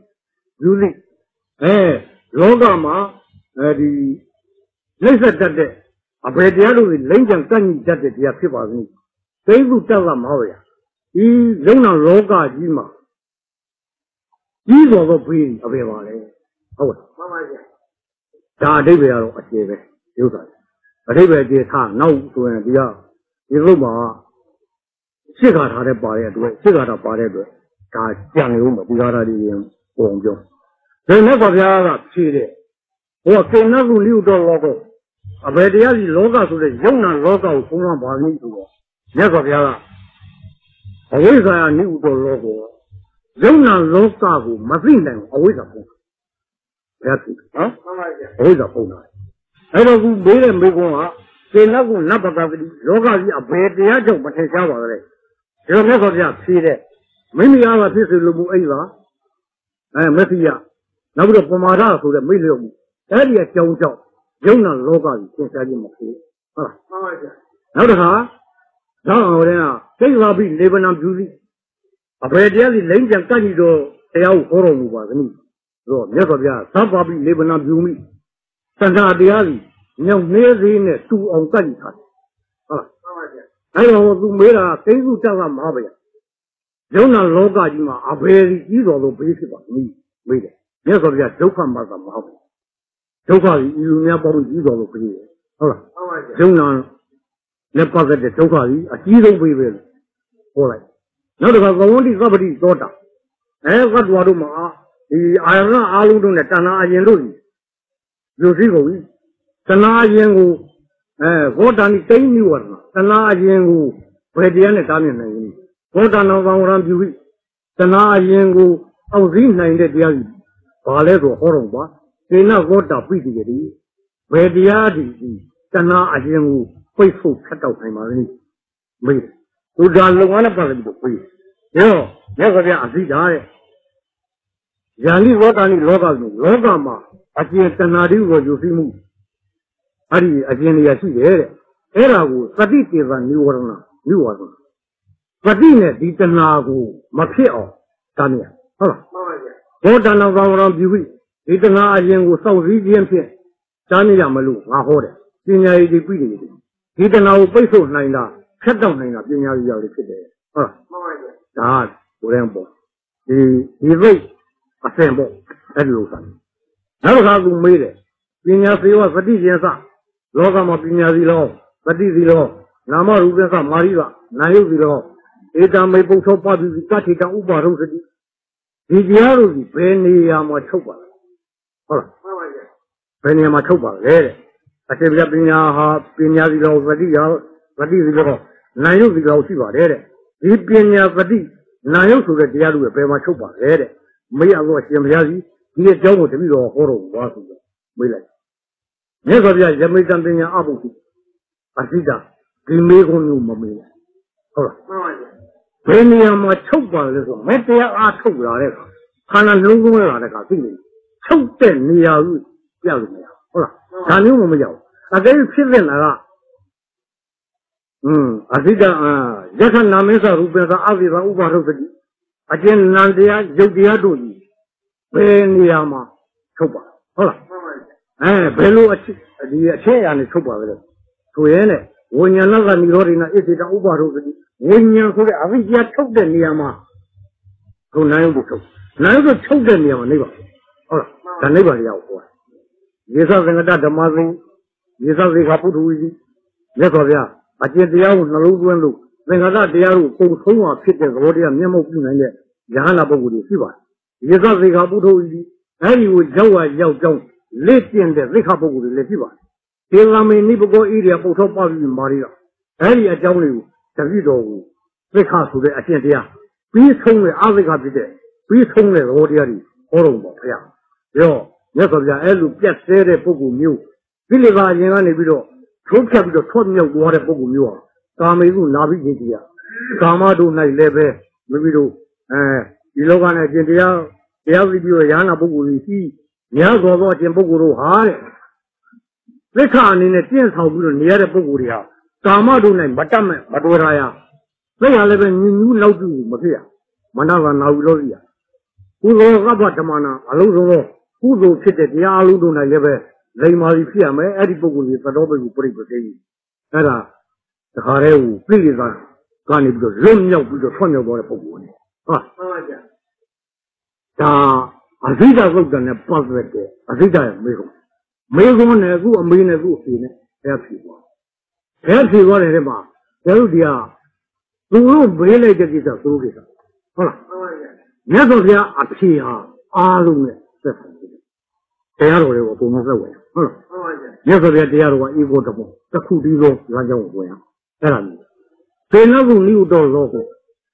လောကမှာဒီနှိမ့်ဆက်တတ်တဲ့အပေတရားတို့လိမ့်ကြံကန့်ညှိတတ်တဲ့တရားဖြစ်ပါလိမ့်သိဟုတ္တမဟုတ်ရ 이 영남 로가지마 이거도 부인 앞에 말해 하고 자 대배야로 어째배 요사 대배 다 나오 소에 디야 이거마 시가 다래 봐야 돼 시가 다 봐야 돼다 장요 디가라리 공정 내가 봐야 피래 와 깨나고 리우더라고 아베디야리 로가 소리 영남 로가고 공만 봐니 또 내가 봐야 어디서야 리우더라고 영남 로가고 맞이는 어디서 보 배웠지 어디서 보나အဲ့တော့ခုမေးတဲ့မေးခွန်းကစေနောက်ကိုနတ်ဘဂဝတိလောကကြီးအဘယ်တရားကြောင့်မထင်ရှားပါလဲဒီလိုမျိုးဆိုပြဖြေတဲ့မိမိအားဖြစ်စေလို့မှုအိပါမသိရနောက်ပြီးတော့ပမာဒဆိုတဲ့မိလျော်မှုအဲ့ဒီအကြောင်းကြောင့်ယုံနာလောကကြီးသင်္ချာခြင်းမဖြစ်ဟုတ်လားမှန်ပါဗျာနောက်တစ်ခါသောင်းအောင်တဲ့စိတ်ဝါပိလေဗနံပြုစီအဘယ်တရားစီလိမ့်ကြံကန့်ကြီးတော့တရားကိုဟောတော်မူပါသနည်းဆိုတော့မြတ်စွာဘုရားသဗ္ဗပိလေဗနံပြုမိသံဃာတရားစီညောင်နေသေးနဲ့တူအောင်ကန့်ကြီးထားတယ်ဟုတ်လားမှန်ပါဗျာအဲ့တော့သူမေးတာသိစုတတ်ကမှာဗျာယုံနာလောကကြီးမှာအဘယ်ကြီးတော်လို့ဘေးဖြစ်ပါမီးမေးတယ်မြတ်စွာဘုရားဒုက္ခမကမဟုတ်ဘူးဒုက္ခကြီးဤလူများပေါင်းကြီးတော်လို့ပြေးတယ်ဟုတ်လားမှန်ပါဗျာယုံနာနဲ့ပတ်သက်တဲ့ဒုက္ခကြီးအကြီးဆုံးပြေးပဲဟောလိုက်နောက်တစ်ခါသဝန္တိသဗ္ဗတိသောတာကတ္တဝါတို့မှာဒီအာယနာအားလုံးတို့နဲ့တဏှာအရင်တို့ကြီးလူစည်းကုန်ပြီတဏှာအရင်ကိုဘောဓာနိတိနိဝရဏတဏှာအရင်ကိုဘယ်တရားနဲ့တားမြင်နိုင်လဲဘောဓာနောသံဝရံပြုပြီတဏှာအရင်ကိုအောက်စည်းနိုင်တဲ့တရားကြီးဘာလဲဆိုဟောတော်ပါသေနဘောဓာပိတိတိဘယ်တရားဒီတဏှာအရင်ကိုပိတ်ဖို့ဖြတ်တောက်နိုင်ပါလိမ့်မေးသူဒါလုံငန်းနဲ့ပတ်သက်ပြီးတော့ပြေးရောမြတ်စွာဘုရားအသိတာတဲ့ယာလိဝတ္တနိလောကဆိုလောကမှာအကျဉ်တဏှာတိကိုယူသိမှုအဲ့ဒီအကျဉ်နေရာရှိတယ်တဲ့အဲ့ဒါကိုသတိတေသနိဝရဏနိဝရဏသတိနဲ့ဒီတဏှာကိုမဖြစ်အောင်တားမြစ်ဟုတ်လားမှန်ပါဗျာဘောဓနာသောဝရံပြုပြီးဒီတဏှာအကျဉ်ကိုစောင့်စည်းခြင်းဖြင့်တားမြစ်ရမလို့ငါဟောတယ်ပညာရည်ဒီပြည်နေတယ်ဒီတဏှာကိုပိတ်ဆို့နိုင်တာဖြတ်တောက်နိုင်တာပညာရည်ရောက်လို့ဖြစ်တယ်ဟုတ်လားမှန်ပါဗျာဒါကိုယ်တိုင်ပေါ့ဒီသိအစင်ပေါ့အဲ့လိုဆိုနောက်တစ်ခါသူမေးတယ်ပညာစေဝသတိခြင်းစလောကမှာပညာစီလောသတိစီလောနာမရူပစမာရိကနာယုတ်စီလောဧတမေပုသောပပိကတိတံဥပါရုသတိဒီတရားတို့ဒီဘယ်နေရာမှာချုပ်ပါလဲဟုတ်လားမှန်ပါဗျာဘယ်နေရာမှာချုပ်ပါလဲတဲ့အတေပြပညာဟာပညာစီလောသတိရောသတိစီလောနာယုတ်စီလောရှိပါတယ်တဲ့ဒီပညာသတိနာယုတ်ဆိုတဲ့တရားတို့ဘယ်မှာချုပ်ပါလဲတဲ့မေးရတော့ရှင်ဘုရားကြီးဒီအကြောင်းကိုတပည့်တော်ဟောတော်မူပါဆိုတော့မေးလိုက်မြတ်စွာဘုရားယမိတံပညာအဘုဒ္ဓအသိတာဒီမေးခွန်းမျိုးမမေးလိုက်ဟုတ်လားမှန်ပါဗျာဘယ်နေရာမှာချုပ်ပါလဲဆိုမဲ့တရားအားထုတ်လာတဲ့ခန္ဓာလုံးလုံးလာတဲ့ကသိနေချုပ်တဲ့နေရာကိုပြလို့မရဟုတ်လားဒါမျိုးမရဘူးအကယ်ဖြစ်နေတာကအသိတာယခနာမေသရူပသအဝိဘဥပါရုပတိအကျဉ်းနံတရားရုပ်တရားတို့ကြီးဘယ်နေရာမှာချုပ်ပါဟုတ်လားဘယ်လိုဒီအချက်အရာနဲ့ချုပ်ပါလဲဆိုရဲနဲ့ဝိညာဏကနိရောဓိနာဣတိတဥပါရုပတိဝိညာဉ်ဆိုတဲ့အဝိဇ္ဇာထုတ်တဲ့နေရာမှာခုနိုင်ဖို့ချုပ်နိုင်ဖို့ချုပ်တဲ့နေရာမှာနေပါဟုတ်လားဒါနိဗ္ဗာန်ရောက်သွားယေသသင်္ကတဓမ္မသင်ယေသသေခပုထုဝိလက်တော်ဗျာအကျင့်တရားကိုနှလုံးသွင်းလို့သင်္ကတတရားကိုပုံဆုံးအောင်ဖြစ်တဲ့သဘောတရားမျက်မှောက်ပြုနိုင်တဲ့ယဟနာပုဂ္ဂိုလ်တွေရှိပါတယ်ယေသသေခပုထုဝိအဲဒီကိုရောက်ကြောင်းလေ့ကျင့်တဲ့သိက္ခာပုဂ္ဂိုလ်တွေလည်းရှိပါတယ်ဒေဝမေနိပကောဣရိယပုထောပပိမာရိကအဲဒီအကြောင်းလေးကိုတပည့်တော်ကိုသိက္ခာဆိုတဲ့အကျင့်တရားပြီးဆုံးတဲ့အသိက္ခာဖြစ်တဲ့ပြီးဆုံးတဲ့သဘောတရားတွေဟောတော်ပါဗျာရောမြတ်စွာဘုရားအဲလိုပြတ်ဆဲတဲ့ပုဂ္ဂိုလ်မျိုးကိလေသာရင်ကနေပြီးတော့ထိုးဖြတ်ပြီးတော့ထွက်မြောက်သွားတဲ့ပုဂ္ဂိုလ်မျိုးဟာကာမေကုနာဘိခြင်းတရားကာမတို့၌လည်းပဲမိမိတို့ဒီလောကနဲ့အကျင့်တရားသိပြီးတော့ရဟနာပုဂ္ဂိုလ်ကြီးရှိများစွာသောအကျင့်ပုဂ္ဂိုလ်တို့ဟာတဲ့သိက္ခာအနေနဲ့ကျင့်ဆောင်ပြီးတော့နေရတဲ့ပုဂ္ဂိုလ်တွေဟာကာမတို့၌မတတ်မဲ့မတော်ရရသိရလည်းပဲညဉ့်ညူးနောက်ကျမဖြစ်ရမနကနာဝီလို့ရကုသိုလ်ကပ္ပဓမ္မနာအလုံးစုံသောကုသိုလ်ဖြစ်တဲ့တရားအလုံးတို့၌လည်းပဲလိမ္မာစီဖြစ်ရမယ်အဲ့ဒီပုဂ္ဂိုလ်ကြီးသတော်ပုဂ္ဂိုလ်ပြိပ္ပတိအဲ့ဒါတခါတည်းကိုပြိဋ္ဌာ干你不就人要不就传要多的不过呢？啊，他谁家做的呢？不是的，谁家也没说，没说呢，如果没呢，如谁呢？还批过，还批过来的嘛？有的啊，都用未来的这个都给他，好了，你说这批啊，阿龙呢，这是这样的我不能说我呀，好了，你说这样的话，一个这么，这土地中完全我呀，在哪里？在那个牛到老公。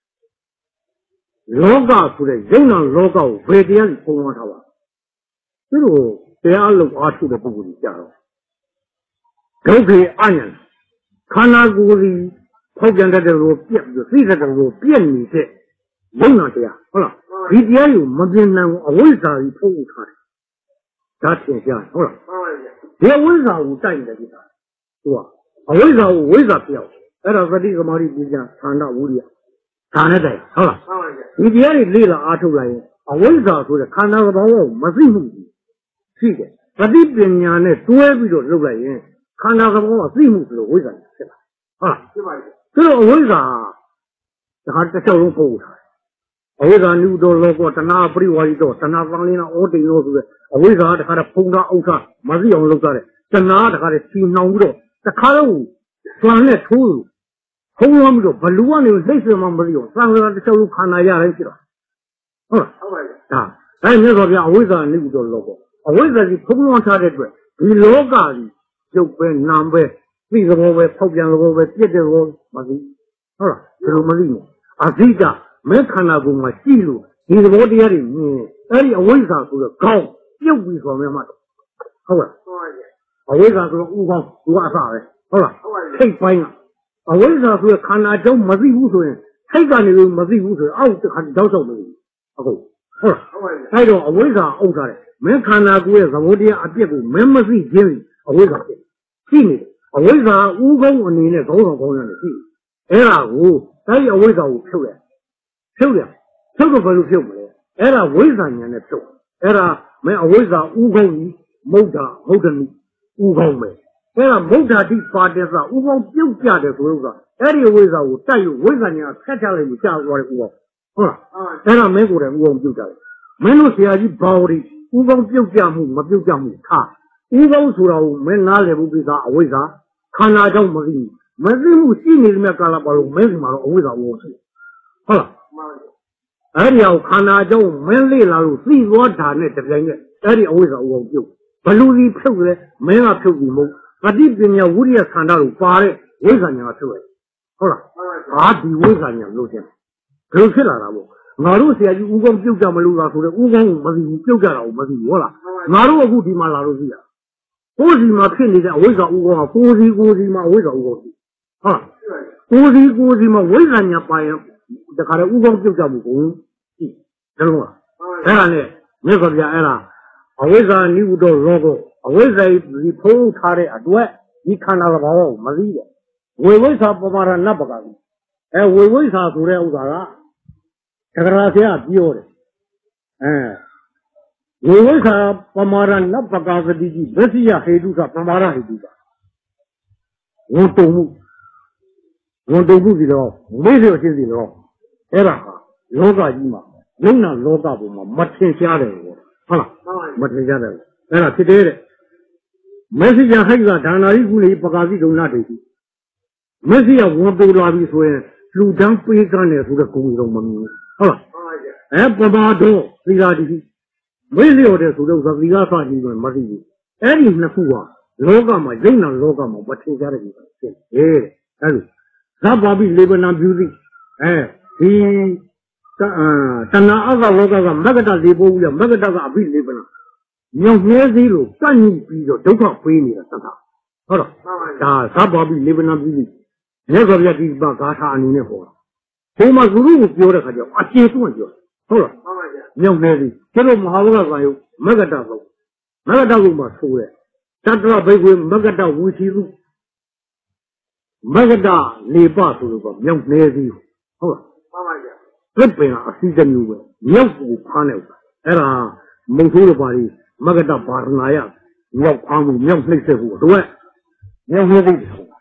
老家出来，有那老家外地人不往他吧？这个这样路阿出的不够的家了，都可以按人。看那个的，后边的这个变，谁的这个变你的，有那这样，好了，一点有没变呢？为啥一偷他？他挺像，好了，这为啥我占你的地方，是吧？为啥不要？哎，那个这个毛利不讲，看到屋里。看得在，好了，你别的累了阿出来，为啥说的？看那个把我没谁目的，是的，那这边呢，多比较肉来人，看那个把我谁目的为啥？是吧？啊，这个为啥？这小龙不他，为啥牛到老过，他拿不离我一道，他拿房里那我这老是，为啥他的碰到欧啥，没是用老啥的，他拿他的去弄不着，他看到我，转来抽入。红我们说不路啊，那类似嘛没用，上个小路看那家人去了，哎，你说的为啥你就老过？为啥你碰上他的对？你老家的就被南北，为什么会跑偏了？我别的我没事，好了，这都没用。这家没看到过嘛记录，你是我的人，为啥说的高？又为什么嘛？好了，为啥说武功多啥的？好了，太白了。为啥说看那叫没谁无所谓？太干的没谁无所谓，这还是叫什么？好了，还有为啥欧啥的？没看那个什么的别个没谁经历，为啥？是的，为啥武功我你呢高上的是？那为啥我漂个不是漂不来？为啥人家漂？没为啥武功你没你武功没？没他的发展上，武功标价的所有个，为啥我再有为啥呢？看下来有价格的武功，美国人武功标价的，没弄些一包的武功标价没标价没差，武功出来没拿来不比啥？为啥？看那叫没人心里面干了包没什么了，为啥我是？好了，看那叫没来了，最多他那这边的，为啥我标？不如你漂的，没那漂的没。这边呢，屋里也看到了发的，为啥你要出来？好了，为啥你要露馅？都去了那不？我都写的武功标价没露上出来，武功没是标价了，没是我了。我估计嘛哪都是呀？估计嘛骗你的，为啥武功？估计嘛为啥武功？估计嘛为啥你把人这看的武功标价没公？知道吗？呢，你说别为啥你不到老公？为啥你偷他的对？你看那个宝宝没理的，为啥不把他那不干？为啥做的我啥个？这个那些比较的，为啥不把他那不干的地基？不是呀，黑猪啥不把他黑猪啥？我都不知道，没有谁知道。老家的嘛，有那老家不嘛，没天下的我，好了，没天下的。是这的，没时间还有个长那一股里不干这种那东西，没时间我都拉比说路上不干的，说的工作没明，好了，不把着这个的，没了的说的说这个啥地方没事的，你那苦啊，老干嘛，有那老干嘛，不天下的地方，咱把比那边那标的，咱那个老干嘛，没个他那边无聊，没个他个比那边了。你要没这路，干你比较都靠回你了，是吧？好了，啥把比那边那比的，那个别地方干啥你那好了，我们如果标的还叫接断叫，好了，你要没的，这个马路上有没个大路嘛出来，咱知道北国没个大武器路，没个大篱笆出来个，要没的，好了，这边啊是真有个，你要不看了，没说的话的。没个大巴是那样，你要狂怒，你要没师傅，对，你要没这个，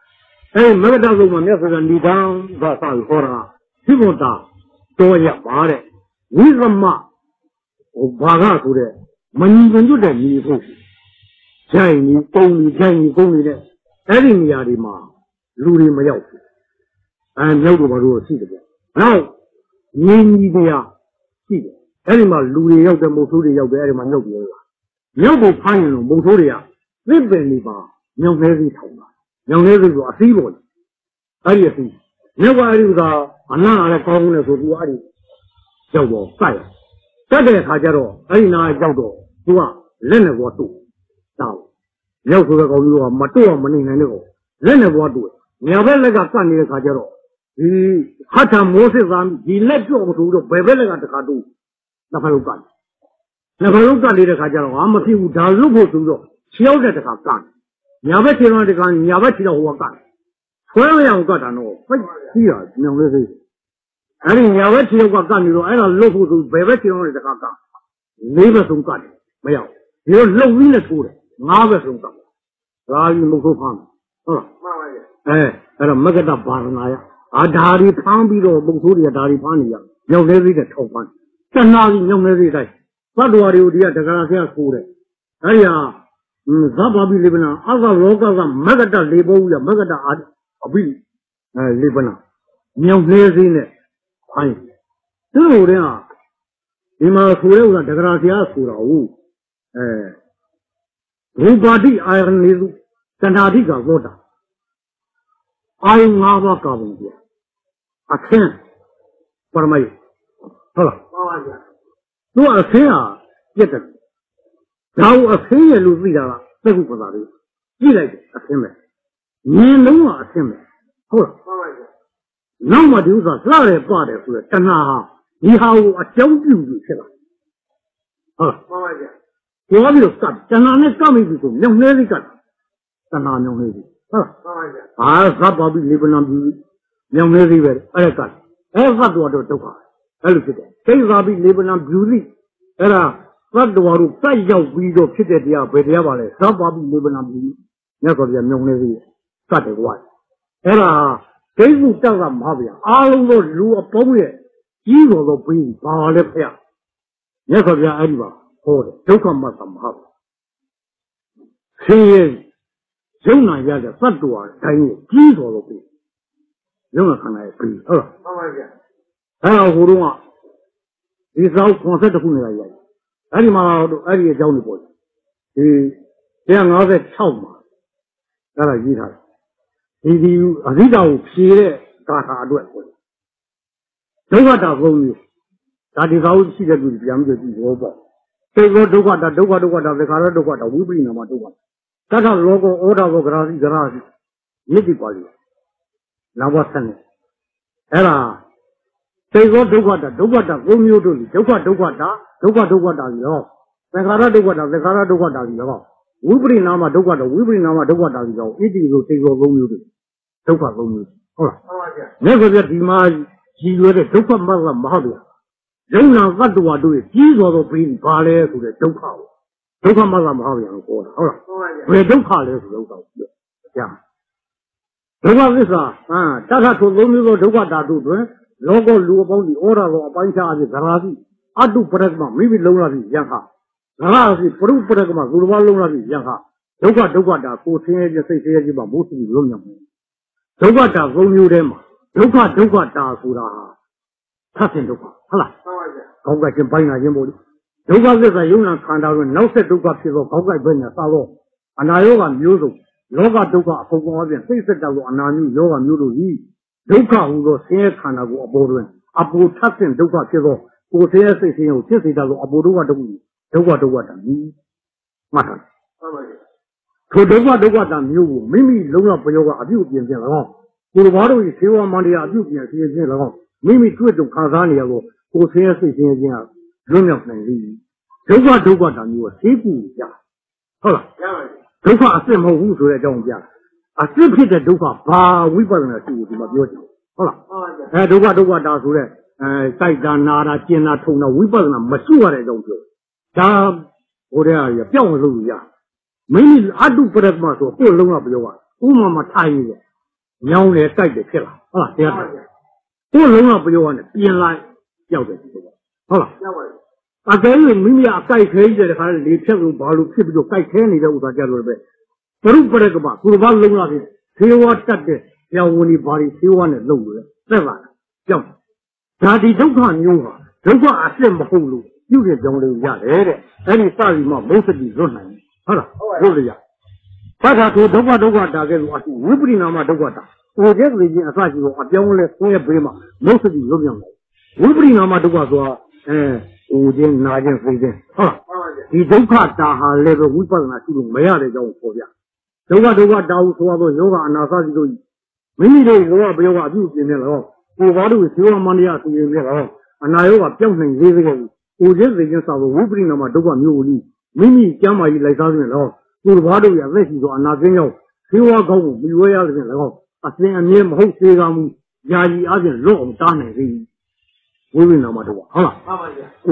哎，没个当中嘛，那是个你当个啥子好了？基本上多一把的，为什么我把他说的，门门就在迷途，便宜公里的，哎，你家的嘛，路里没有，哎，没有把路记得的，然后你的呀，记得，哎，你嘛路里要的，没手里要的，哎，嘛要的了，要不攀岩了，没手里呀，那边的吧，要那里头嘛。让那个说谁了？而且是那个那个拿来搞的时候，阿里叫我干了，这个他叫做阿里拿来叫做是吧？人来我多，知道？要说个搞的没多没那那个，人来我多，你要不那个干的他叫做，他他模式上，你来做不出的，白白那个他都那还有干，那还有干的他叫做，俺们是有他如果做着，小的他干。你要不提到这个，你要不提到我干，同样样干啥呢？不是啊，两个是。而你要不提到我干，你说哎那老虎都白白提到这个干，哪个松干的没有？只有老人的出的，哪个松干？哪里没说胖？哎，那没给他扒上来呀？大里旁边的没说的大里旁的呀，要那里的超宽，在哪里要那里的？把多少的这个那些出的，哎呀。咱把比里边呢，阿个老个个没个的里包呀，没个的阿比，里边呢，你要那些呢，看，这个人啊，你们说的我这个那些说了我，我把这爱人里头，跟他这个做的，爱我把搞不定，钱，不是没有，好了，多钱啊，也得。然后钱也都自己了，这个不咋的，进来的钱没，你弄钱没，好了，那么就是哪来把的说，真的哈，以后我交就去了，好了，我没有干，真的那干没去做，用那里干，真的用那里，好了，啥把比你不能比，用那里边哎干，哎啥多都干，哎就是的，这啥比你不能比的，哎啦。那多少再要比较皮的呀，别的呀吧嘞，啥把比你不能比，那个人用那个啥的话，哎啦，这个这个麻烦，阿龙个如果包的，几个都不用把来拍，那个人哎吧，好的，这个没什么好，所以就那样的啥多少人几个都不用，用了看来不用，哎呀，活动啊，你找光彩的不能来演。哎你妈，哎你也教你过去，这样我在跳嘛，那来一他，你找皮的干啥多过去，这个打工的，打的早起的就是两个几多包，这个这个打，这个这看了这个打，微不那么这个，但是如果我这个给他一个他，也得管理，那我承认，哎啦。这个都管的，我没有道理。都管的，以后，在看到都管的以后，微不的那么都管的以后，一定有这个我没有的，都管我没有。好了，那个地嘛，几月的都管么好的，人家很多都几个都被扒来说的都怕我，都管么好样过了。好了，别都怕来是都搞这样。都管是啥啊？大家说我没有都管大都准。如果帮你我那个搬下去，干啥子？都不得嘛，没被弄了的一样哈。干啥子？不得个嘛，如果弄了的一样哈。都管的，过天就谁嘛，没事的弄样。都管的，我有的嘛。都管的，说的哈。他先都管，好了。搞个先搬下去没的。都管这个有人看到人，老是都管皮个搞个搬下啥咯？那有个没有的，有个都管后边那边，谁是这个那有个没有的都看我说，现在看那个阿波人，阿波他先都看这个，我现在谁有，这谁那个阿波都管的，马上，说都管的没有，明明弄了不要个，就变成了哦，我把这个希望忙的呀，就变成了哦，明明最终看啥呢个，我现在谁啊，容量能力，都管的没有，谁不一样？好了，都看什么无所谓这种讲。这批的都管把微博上的事物怎么标准？好了，都管打出来，在家拿了tiền了充了微博上没说的东西，咱我这也表露一样，没你都不得这么说，过弄了不就完？我妈妈谈一个， 娘嘞盖的去了，好了，这样子。我龙啊不要呢，边来要的这个，好了。这个明明盖开的，还是里片子马路片不就盖开你的屋子家里边，不这个吧，不把龙啊的，谁我这的，要我你把你谁我的弄了，再完了，这样。家里都看牛啊，都看阿什么后路，有点讲的下来的，你大姨妈没事的做难，好了，就这样。把他都挂大概我我不知道嘛都挂大。我这个已经啥情况？讲我来我也不嘛，没事的有病来。我不知道嘛都挂说，5斤哪斤3斤，啊，你都看大哈那个尾巴那是没呀的叫我破表。都挂大我说到有个那啥子都，没你这个不要话就见面了，我把都希望嘛你也是见面了，那有个表现这个，我这个已经啥子我不知道嘛都挂没有理，没你讲嘛一来啥子了，我把都也在去说那真要，希望搞我没有呀的了。现在你冇这个么，家里阿边老大那个，我问那么多，好了，我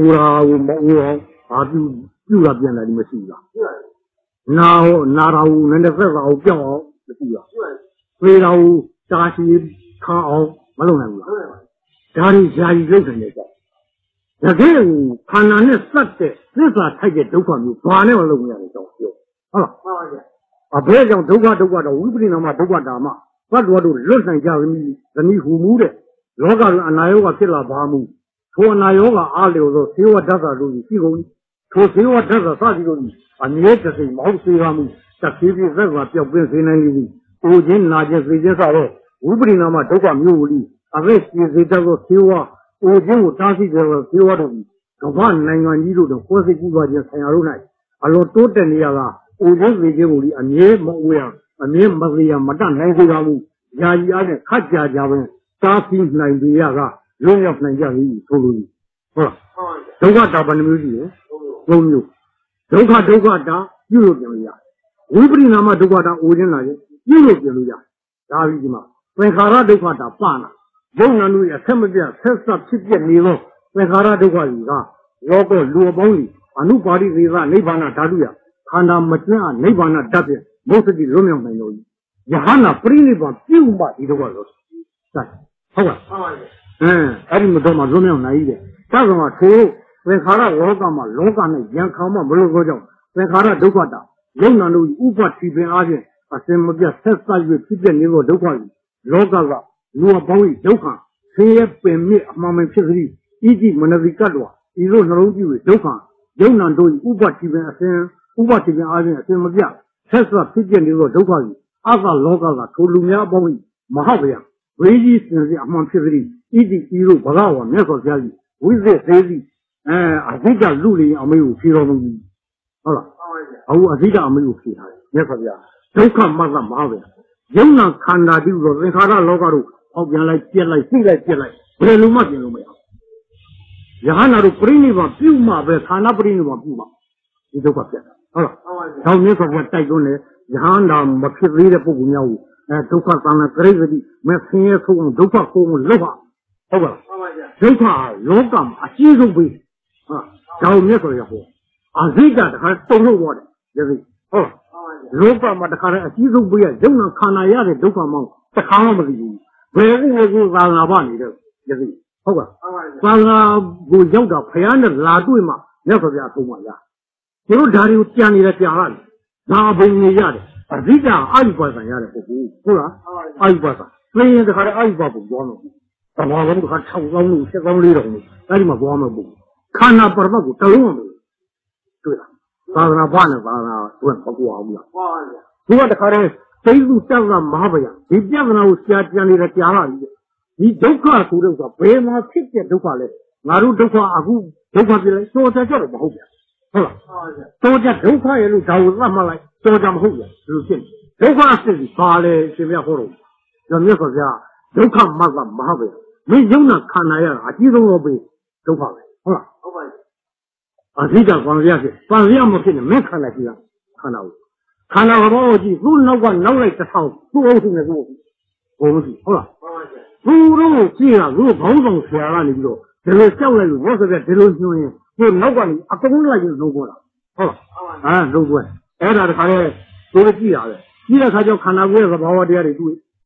就那边来你们去了，拿到人家这个标不去了，回到家里看好，没弄来了，家里就成那个，那个看那实的，那个太监都看有，把那个弄来的叫，好了，不要讲都挂的，我不知道嘛，都挂啥嘛。我都热身家人父母的，老个哪有个去了八母，说哪有个阿六个，谁我这个东西，几个，说谁我这个啥子东西，你这是毛谁个母，这谁比这个标本谁能理？5斤哪斤3斤啥了？我不知道嘛，都挂没有理，谁这个谁我5斤我当时这个谁我东西，恐怕南阳一路的火车几块钱3样肉来，老多的那个5斤3斤我的，你没样。没么子呀，没长那个么，家里的看家们，家庭那边呀个，荣耀那家里投入，好了，都看大半的没有，有没有？都看大，有病呀，我不知道嘛，都看大，5斤那个有病呀，啥意思嘛？为啥他都看大半了？有那路也什么的，30、70年了，为啥他都看一个？老个罗包里，努把的为啥？你把那打住呀？看他没钱啊，你把那打的。没事的罗命没有，也还那不离吧，就把这个了，好吧？你们懂吗？罗命那一点，但是嘛，除为啥那老干嘛，老干那健康嘛，没有个叫，为啥那都夸大，有那都无法区分而且，什么叫13月区分那个都可以，老干了，罗包里都看，谁也本面慢慢平时里，以及没那个干多，一路那种机会都看，有那都无法区分而且什么叫？才是推荐的个都可以，阿个老个除路面包里没好不样，唯一是这蛮平时里，一路不让我面说家里，为这谁里，这家路里也没有其他东西，好了，这家没有其他的，面说家，都看没啥麻烦，有人看他就说，人看他老个都后边来接来，不然路嘛进路没有，也还那都不离你吧，比嘛不看那不离你吧比嘛，你都不骗他。好了，到面说我带过来，让那没皮子的不姑娘屋，都快上了这个的，没钱也从都快和我老话，好吧？这块老干嘛几种背到面说也好，人家的还都是我的，也是，老干嘛的还几种背啊，有人看那样的都干嘛，这看了没有？别人也是让那把你的，也是，好吧？让那不要着培养的拉队嘛，面说也多嘛呀。有家里家里的家了，那不你家的，人家200家的不啦，200，那人家还是200不光了，我们都还超高路、7高里了，那你们光了不？看那800不都了没？对了，咱那办的咱那赚不过不了。我的看的，这路这个麻烦呀，你别个那家里的家了，你都看出这个白马皮件都看来，那都看阿姑都看起来，说在这里不好变。好了，大家都看一路找那么来，大家们后边是这，都看是发的这边好了，要你说啥，都看麻烦，没有人看那样几种老辈都看来，好了，谁家光这些，光这样没看的，没看那些，看到个我去，路那个脑来这套，多少钱的路，我们去，好了，路路这样，路跑动起来了，你就这个小来路，我说的这种情况。就老管你公来就路过了，好了，路过，那看的都是记下的，记了他就看那位置把我这里注意，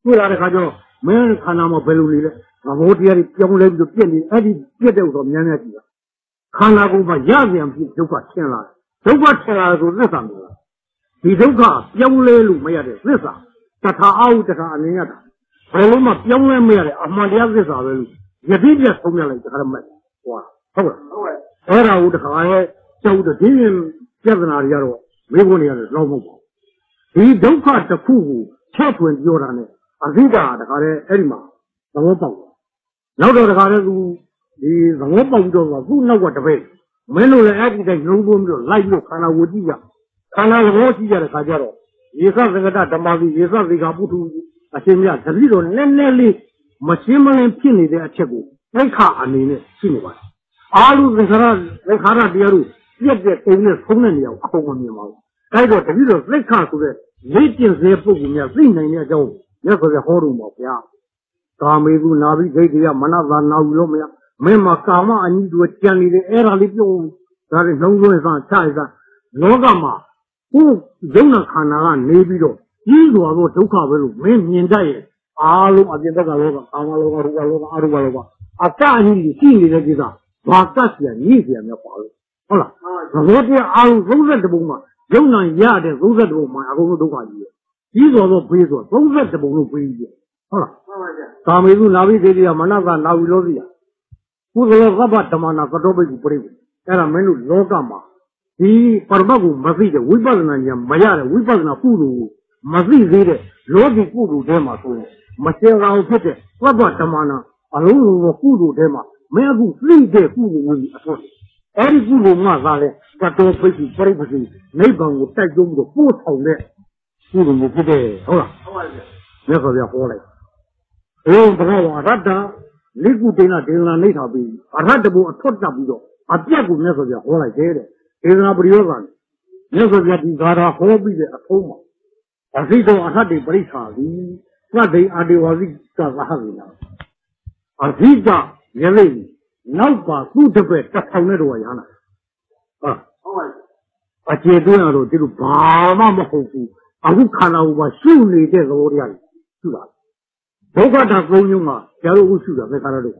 对了，他就没人看那么白路里了。我这里将来就变的，别的说面面的，看那个把牙签比都快填了，都快填了都日上了。你都看将来路没有的日上，这他熬这他人家的，白路嘛将来没有的，阿妈俩日上的路，一点点后面来就开始买，哇，好了，我的看哎，叫我的敌人别在哪里了，美国人老母包，你都看这苦苦，全村叫他呢，人家的看的哎嘛，让我包。老早的看的路，你让我包着了，路那我这边，没路来俺在农村就来就看到我几家，看到我几家的看见了，一上这个大他妈的，一上这个不出，现在这里头那里，没什么人骗你的结果，你看你呢，心里话，路在看到这路，别东西从那里要空我你嘛，这个这里头你看出来，你就是不给你，谁能你叫，你说是好路嘛不呀？काम एक नाभी गई थी या मना था नाविलों में मैं मकामा अन्य जो चैनल है ऐरा लिखो सारे नौजों ऐसा अच्छा ऐसा लोगा माँ वो जो ना खाना का नहीं भी दो ये जो वो चौका बेलू मैं निंदा है आलू अभी तक लोगा कामा लोगा रुका लोगा अच्छा अन्य सीन लिखे था वाका सिया नहीं सिया मैं पालो होला वो तो आलू रोज़ डबों में जो ना याद है रोज़ डबों में आगो में धोखा दिए ये जो पैसे रोज़ डबों में पैसे होला काम एक नावी दे दिया मना था नावी लो दिया कुछ लोग कब टमाना कटोबे की पड़ी ऐसा मैंने लोका माँ ये परबा को मस्जिद है विपद ना ये मजा है विपद ना पूरू मस्जिद दे लोग की पूरू दे माँ तो मस्जिद का उठे थे कब टमाना अलोग वो पूरू दे माँ मैं अभी फ्री दे पूरू मुझे असर ऐसी पूरू माँ साले कटोबे की पड़ी फसी नहीं बांगो टाइट जो मुझे पूछ होंगे पूरू मुझे दे होला मैं कभी हो रहा एवं प्रभाव अराधा लिखु देना नहीं था भी अराध वो अठोटा भी दो अत्या को मैं सोचा हो रहा है देना प्रयोग मैं सोचा कि गारा हो भी दे अठोमा ऐसी तो अठाटे बड़ी था भी क्या दे आदिवासी का रहा भी ना अभी का ये ले नौ का सूट पे टक्कर रो जाना अच्छे दो यारों तेरे बाबा महोत्सव अबू खाना हुआ शू नहीं दे रोरिया शूला भोगा था कोई माँ चारों उसी का बेकार लो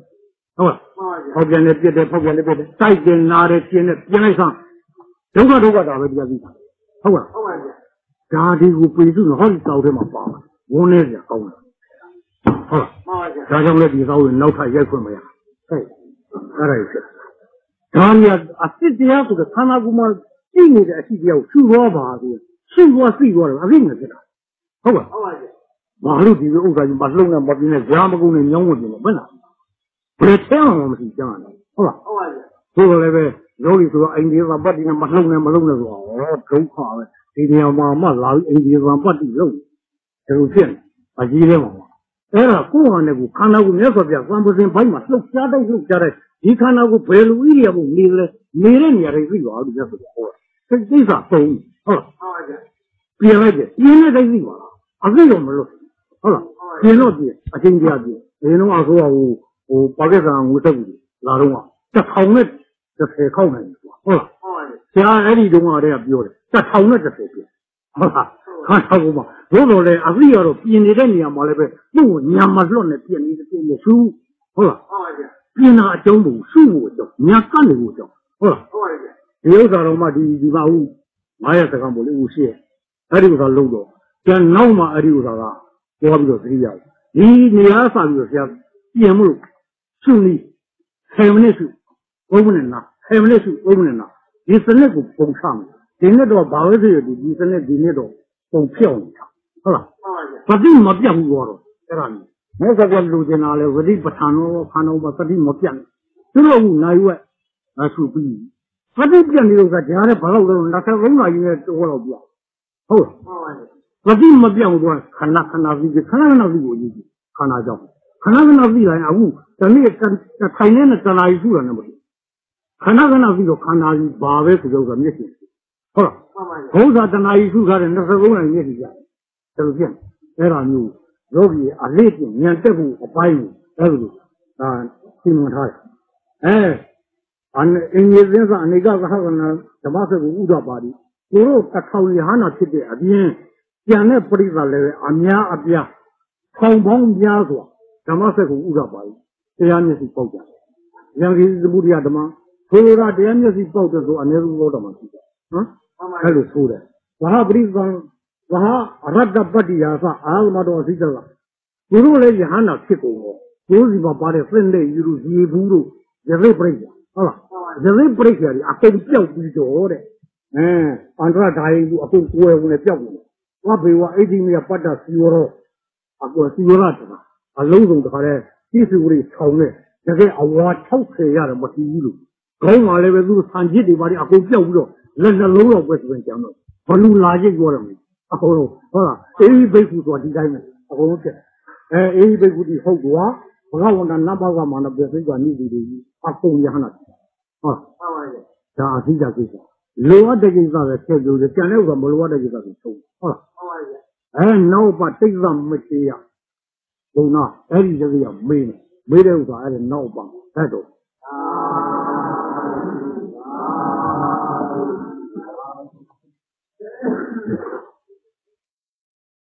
हो गया ने पिए हो गया ने पिए ताई के नारे पिए ने पिए नहीं सांग भोगा था बेटिया भी था होगा जादी को पैसे न हर साउरे माँ पावा वो ने क्या कहूँ हाँ जाजम ने भी साउरे नौथा ये कोई मया अरे इसे जानिया अस्सी दिया तो खाना गुमा तीन ने ऐसी दिया शुरुआ भागी शुरुआ सी हुआ अभी नहीं किया होगा मालूम थी वो उधर मसलों में मदीने जाम को नहीं न्याऊ दिए बना बड़े थे हम सी जान होगा तो लेवे लोग तो इंडिया का बड़ी ने मसलों में तो क्यों खावे इंडिया मामा लाल इंडिया का बड़ी लोग जरूर से अजीब है मामा ऐसा कौन आने को खाना को मैं सब यार हम बोलते हैं भाई मसलों क्या है ये खाना को पहलू ही है वो मेरे नहीं आ रही थी वाह जैसे होगा तो कैसा तो होगा पिया के ये नहीं कैसी वाला अभी जो मतलब होला ये नो दिए अचिंग दिया दिए ये नो आसो वो पाकिस्तान वो सब लारूंगा जब खाऊंगे जब से खाऊंगे होला क्या ऐडी दूंगा अरे अब योरे जब खाऊंगे जब से पिया होला खाना को माँ वो ले अभी यारो पीने के नियम वाले पे वो नियम मतलब ने पीने शू होला पीना जम्बू शू वो जो नियम का नहीं वो जो होला ये उधर माँ दी बाहु माया तक हम बोले उसे ऐडी उधर लोग दो क्या नौ माँ ऐडी उधर का वो अभी तो सही है ये निराशा भी होती है ये हम लोग सुनी हेमने सु ओमने ना ये सने को पहुंचा में दिने तो बावल से ये सने दिने तो पहुंचा नहीं होला पति मध्य हुआ रो तेरा नहीं मैं सब लोग जनाले वही पठानों खानों में पति मध्य चलो वो ना हुआ ऐसा भी पति क्या नहीं होगा जाने भला उधर ना कर वही ना ये तो वो लोग हो पति मध्य हुआ खाना भी वो जी खाना जाओ खाना भी है अब तने खाने न चलाई सु है ना बोले खाना भी तो खाना भी बावे से जो करने से हो सा चलाई सु का न सब वो नहीं है चलो क्या ऐसा न्यू लोग ये अले के नियंत्रण को अपाई ऐसे सीमा था अन इंग्लिश से अनेका कहा करना जमात को उड़ा पारी पूरा कथाऊ यहाँ ना छिटे अभी क्या ने पड़ी वाले अन्या अभ्या ထောင်ပေါင်းများစွာဓမ္မစက်ကိုဥဒ္ဒပါလိတရားမျက်စိပေါက်ကြတယ်ဉာဏ်ကြီးသမုဒိယဓမ္မဆိုလိုတာတရားမျက်စိပေါက်တဲ့ဆိုအနည်းဆုံးသောတော်မှာရှိတယ်နော်အဲ့လိုဆိုတယ်ဘာပရိသံဘာအရတ္တပတ္တိယာသအာမတော်အစိတလားသူတို့လည်းယဟန္တာဖြစ်ကုန်တော့ကျိုးစီမှာပါတဲ့သင့်တဲ့ယူရေဘူးတို့ရသိပရိစ္ဆာဟုတ်လားရသိပရိစ္ဆာကြီးအကုန်ပြောက်ပြီးတော့တဲ့အန္တရာဓာယီကိုအကုန်ကိုယ်ဝင်ပြောက်နေဝဘေဝအိဋ္ဌိမယပတ္တစီဝရောအကောစီဝရတတာအလုံးစုံတခါလဲပြည့်စုံရေးဆောင်နေတကယ်အဝါ60ရတယ်မတီးဘူးလို့ခေါင်းမှာလည်းပဲသူဆန်ချစ်တွေပါလေအကုန်ပြောက်ပြီးတော့လက်နှလုံးတော့ပဲဆိုရင်ကြမ်းတော့ဘလူလာရိတ်ပြောတယ်အကုန်လုံးဟုတ်လားအေးဘိက္ခုဆိုတာဒီတိုင်းပဲအကုန်လုံးပြက်အေးဘိက္ခုဒီဟုတ်ကွာဘဂဝန္တနဘကမာနပြစိတ်ကနိတိတွေအကုန်ရဟနာဟုတ်ပါပါဒါအသိကြကိစ္စလိုအပ်တဲ့ကိစ္စပဲဆက်လို့ကြံတဲ့ဥစ္စာမလိုအပ်တဲ့ကိစ္စကိုဆုံးဟုတ်လားနောက်ပါတိတ်သမတေးရဘုံနာအဲ့ဒီတကယ်မေးတဲ့ဥစ္စာအဲ့ဒါနောက်ပါအဲ့တော့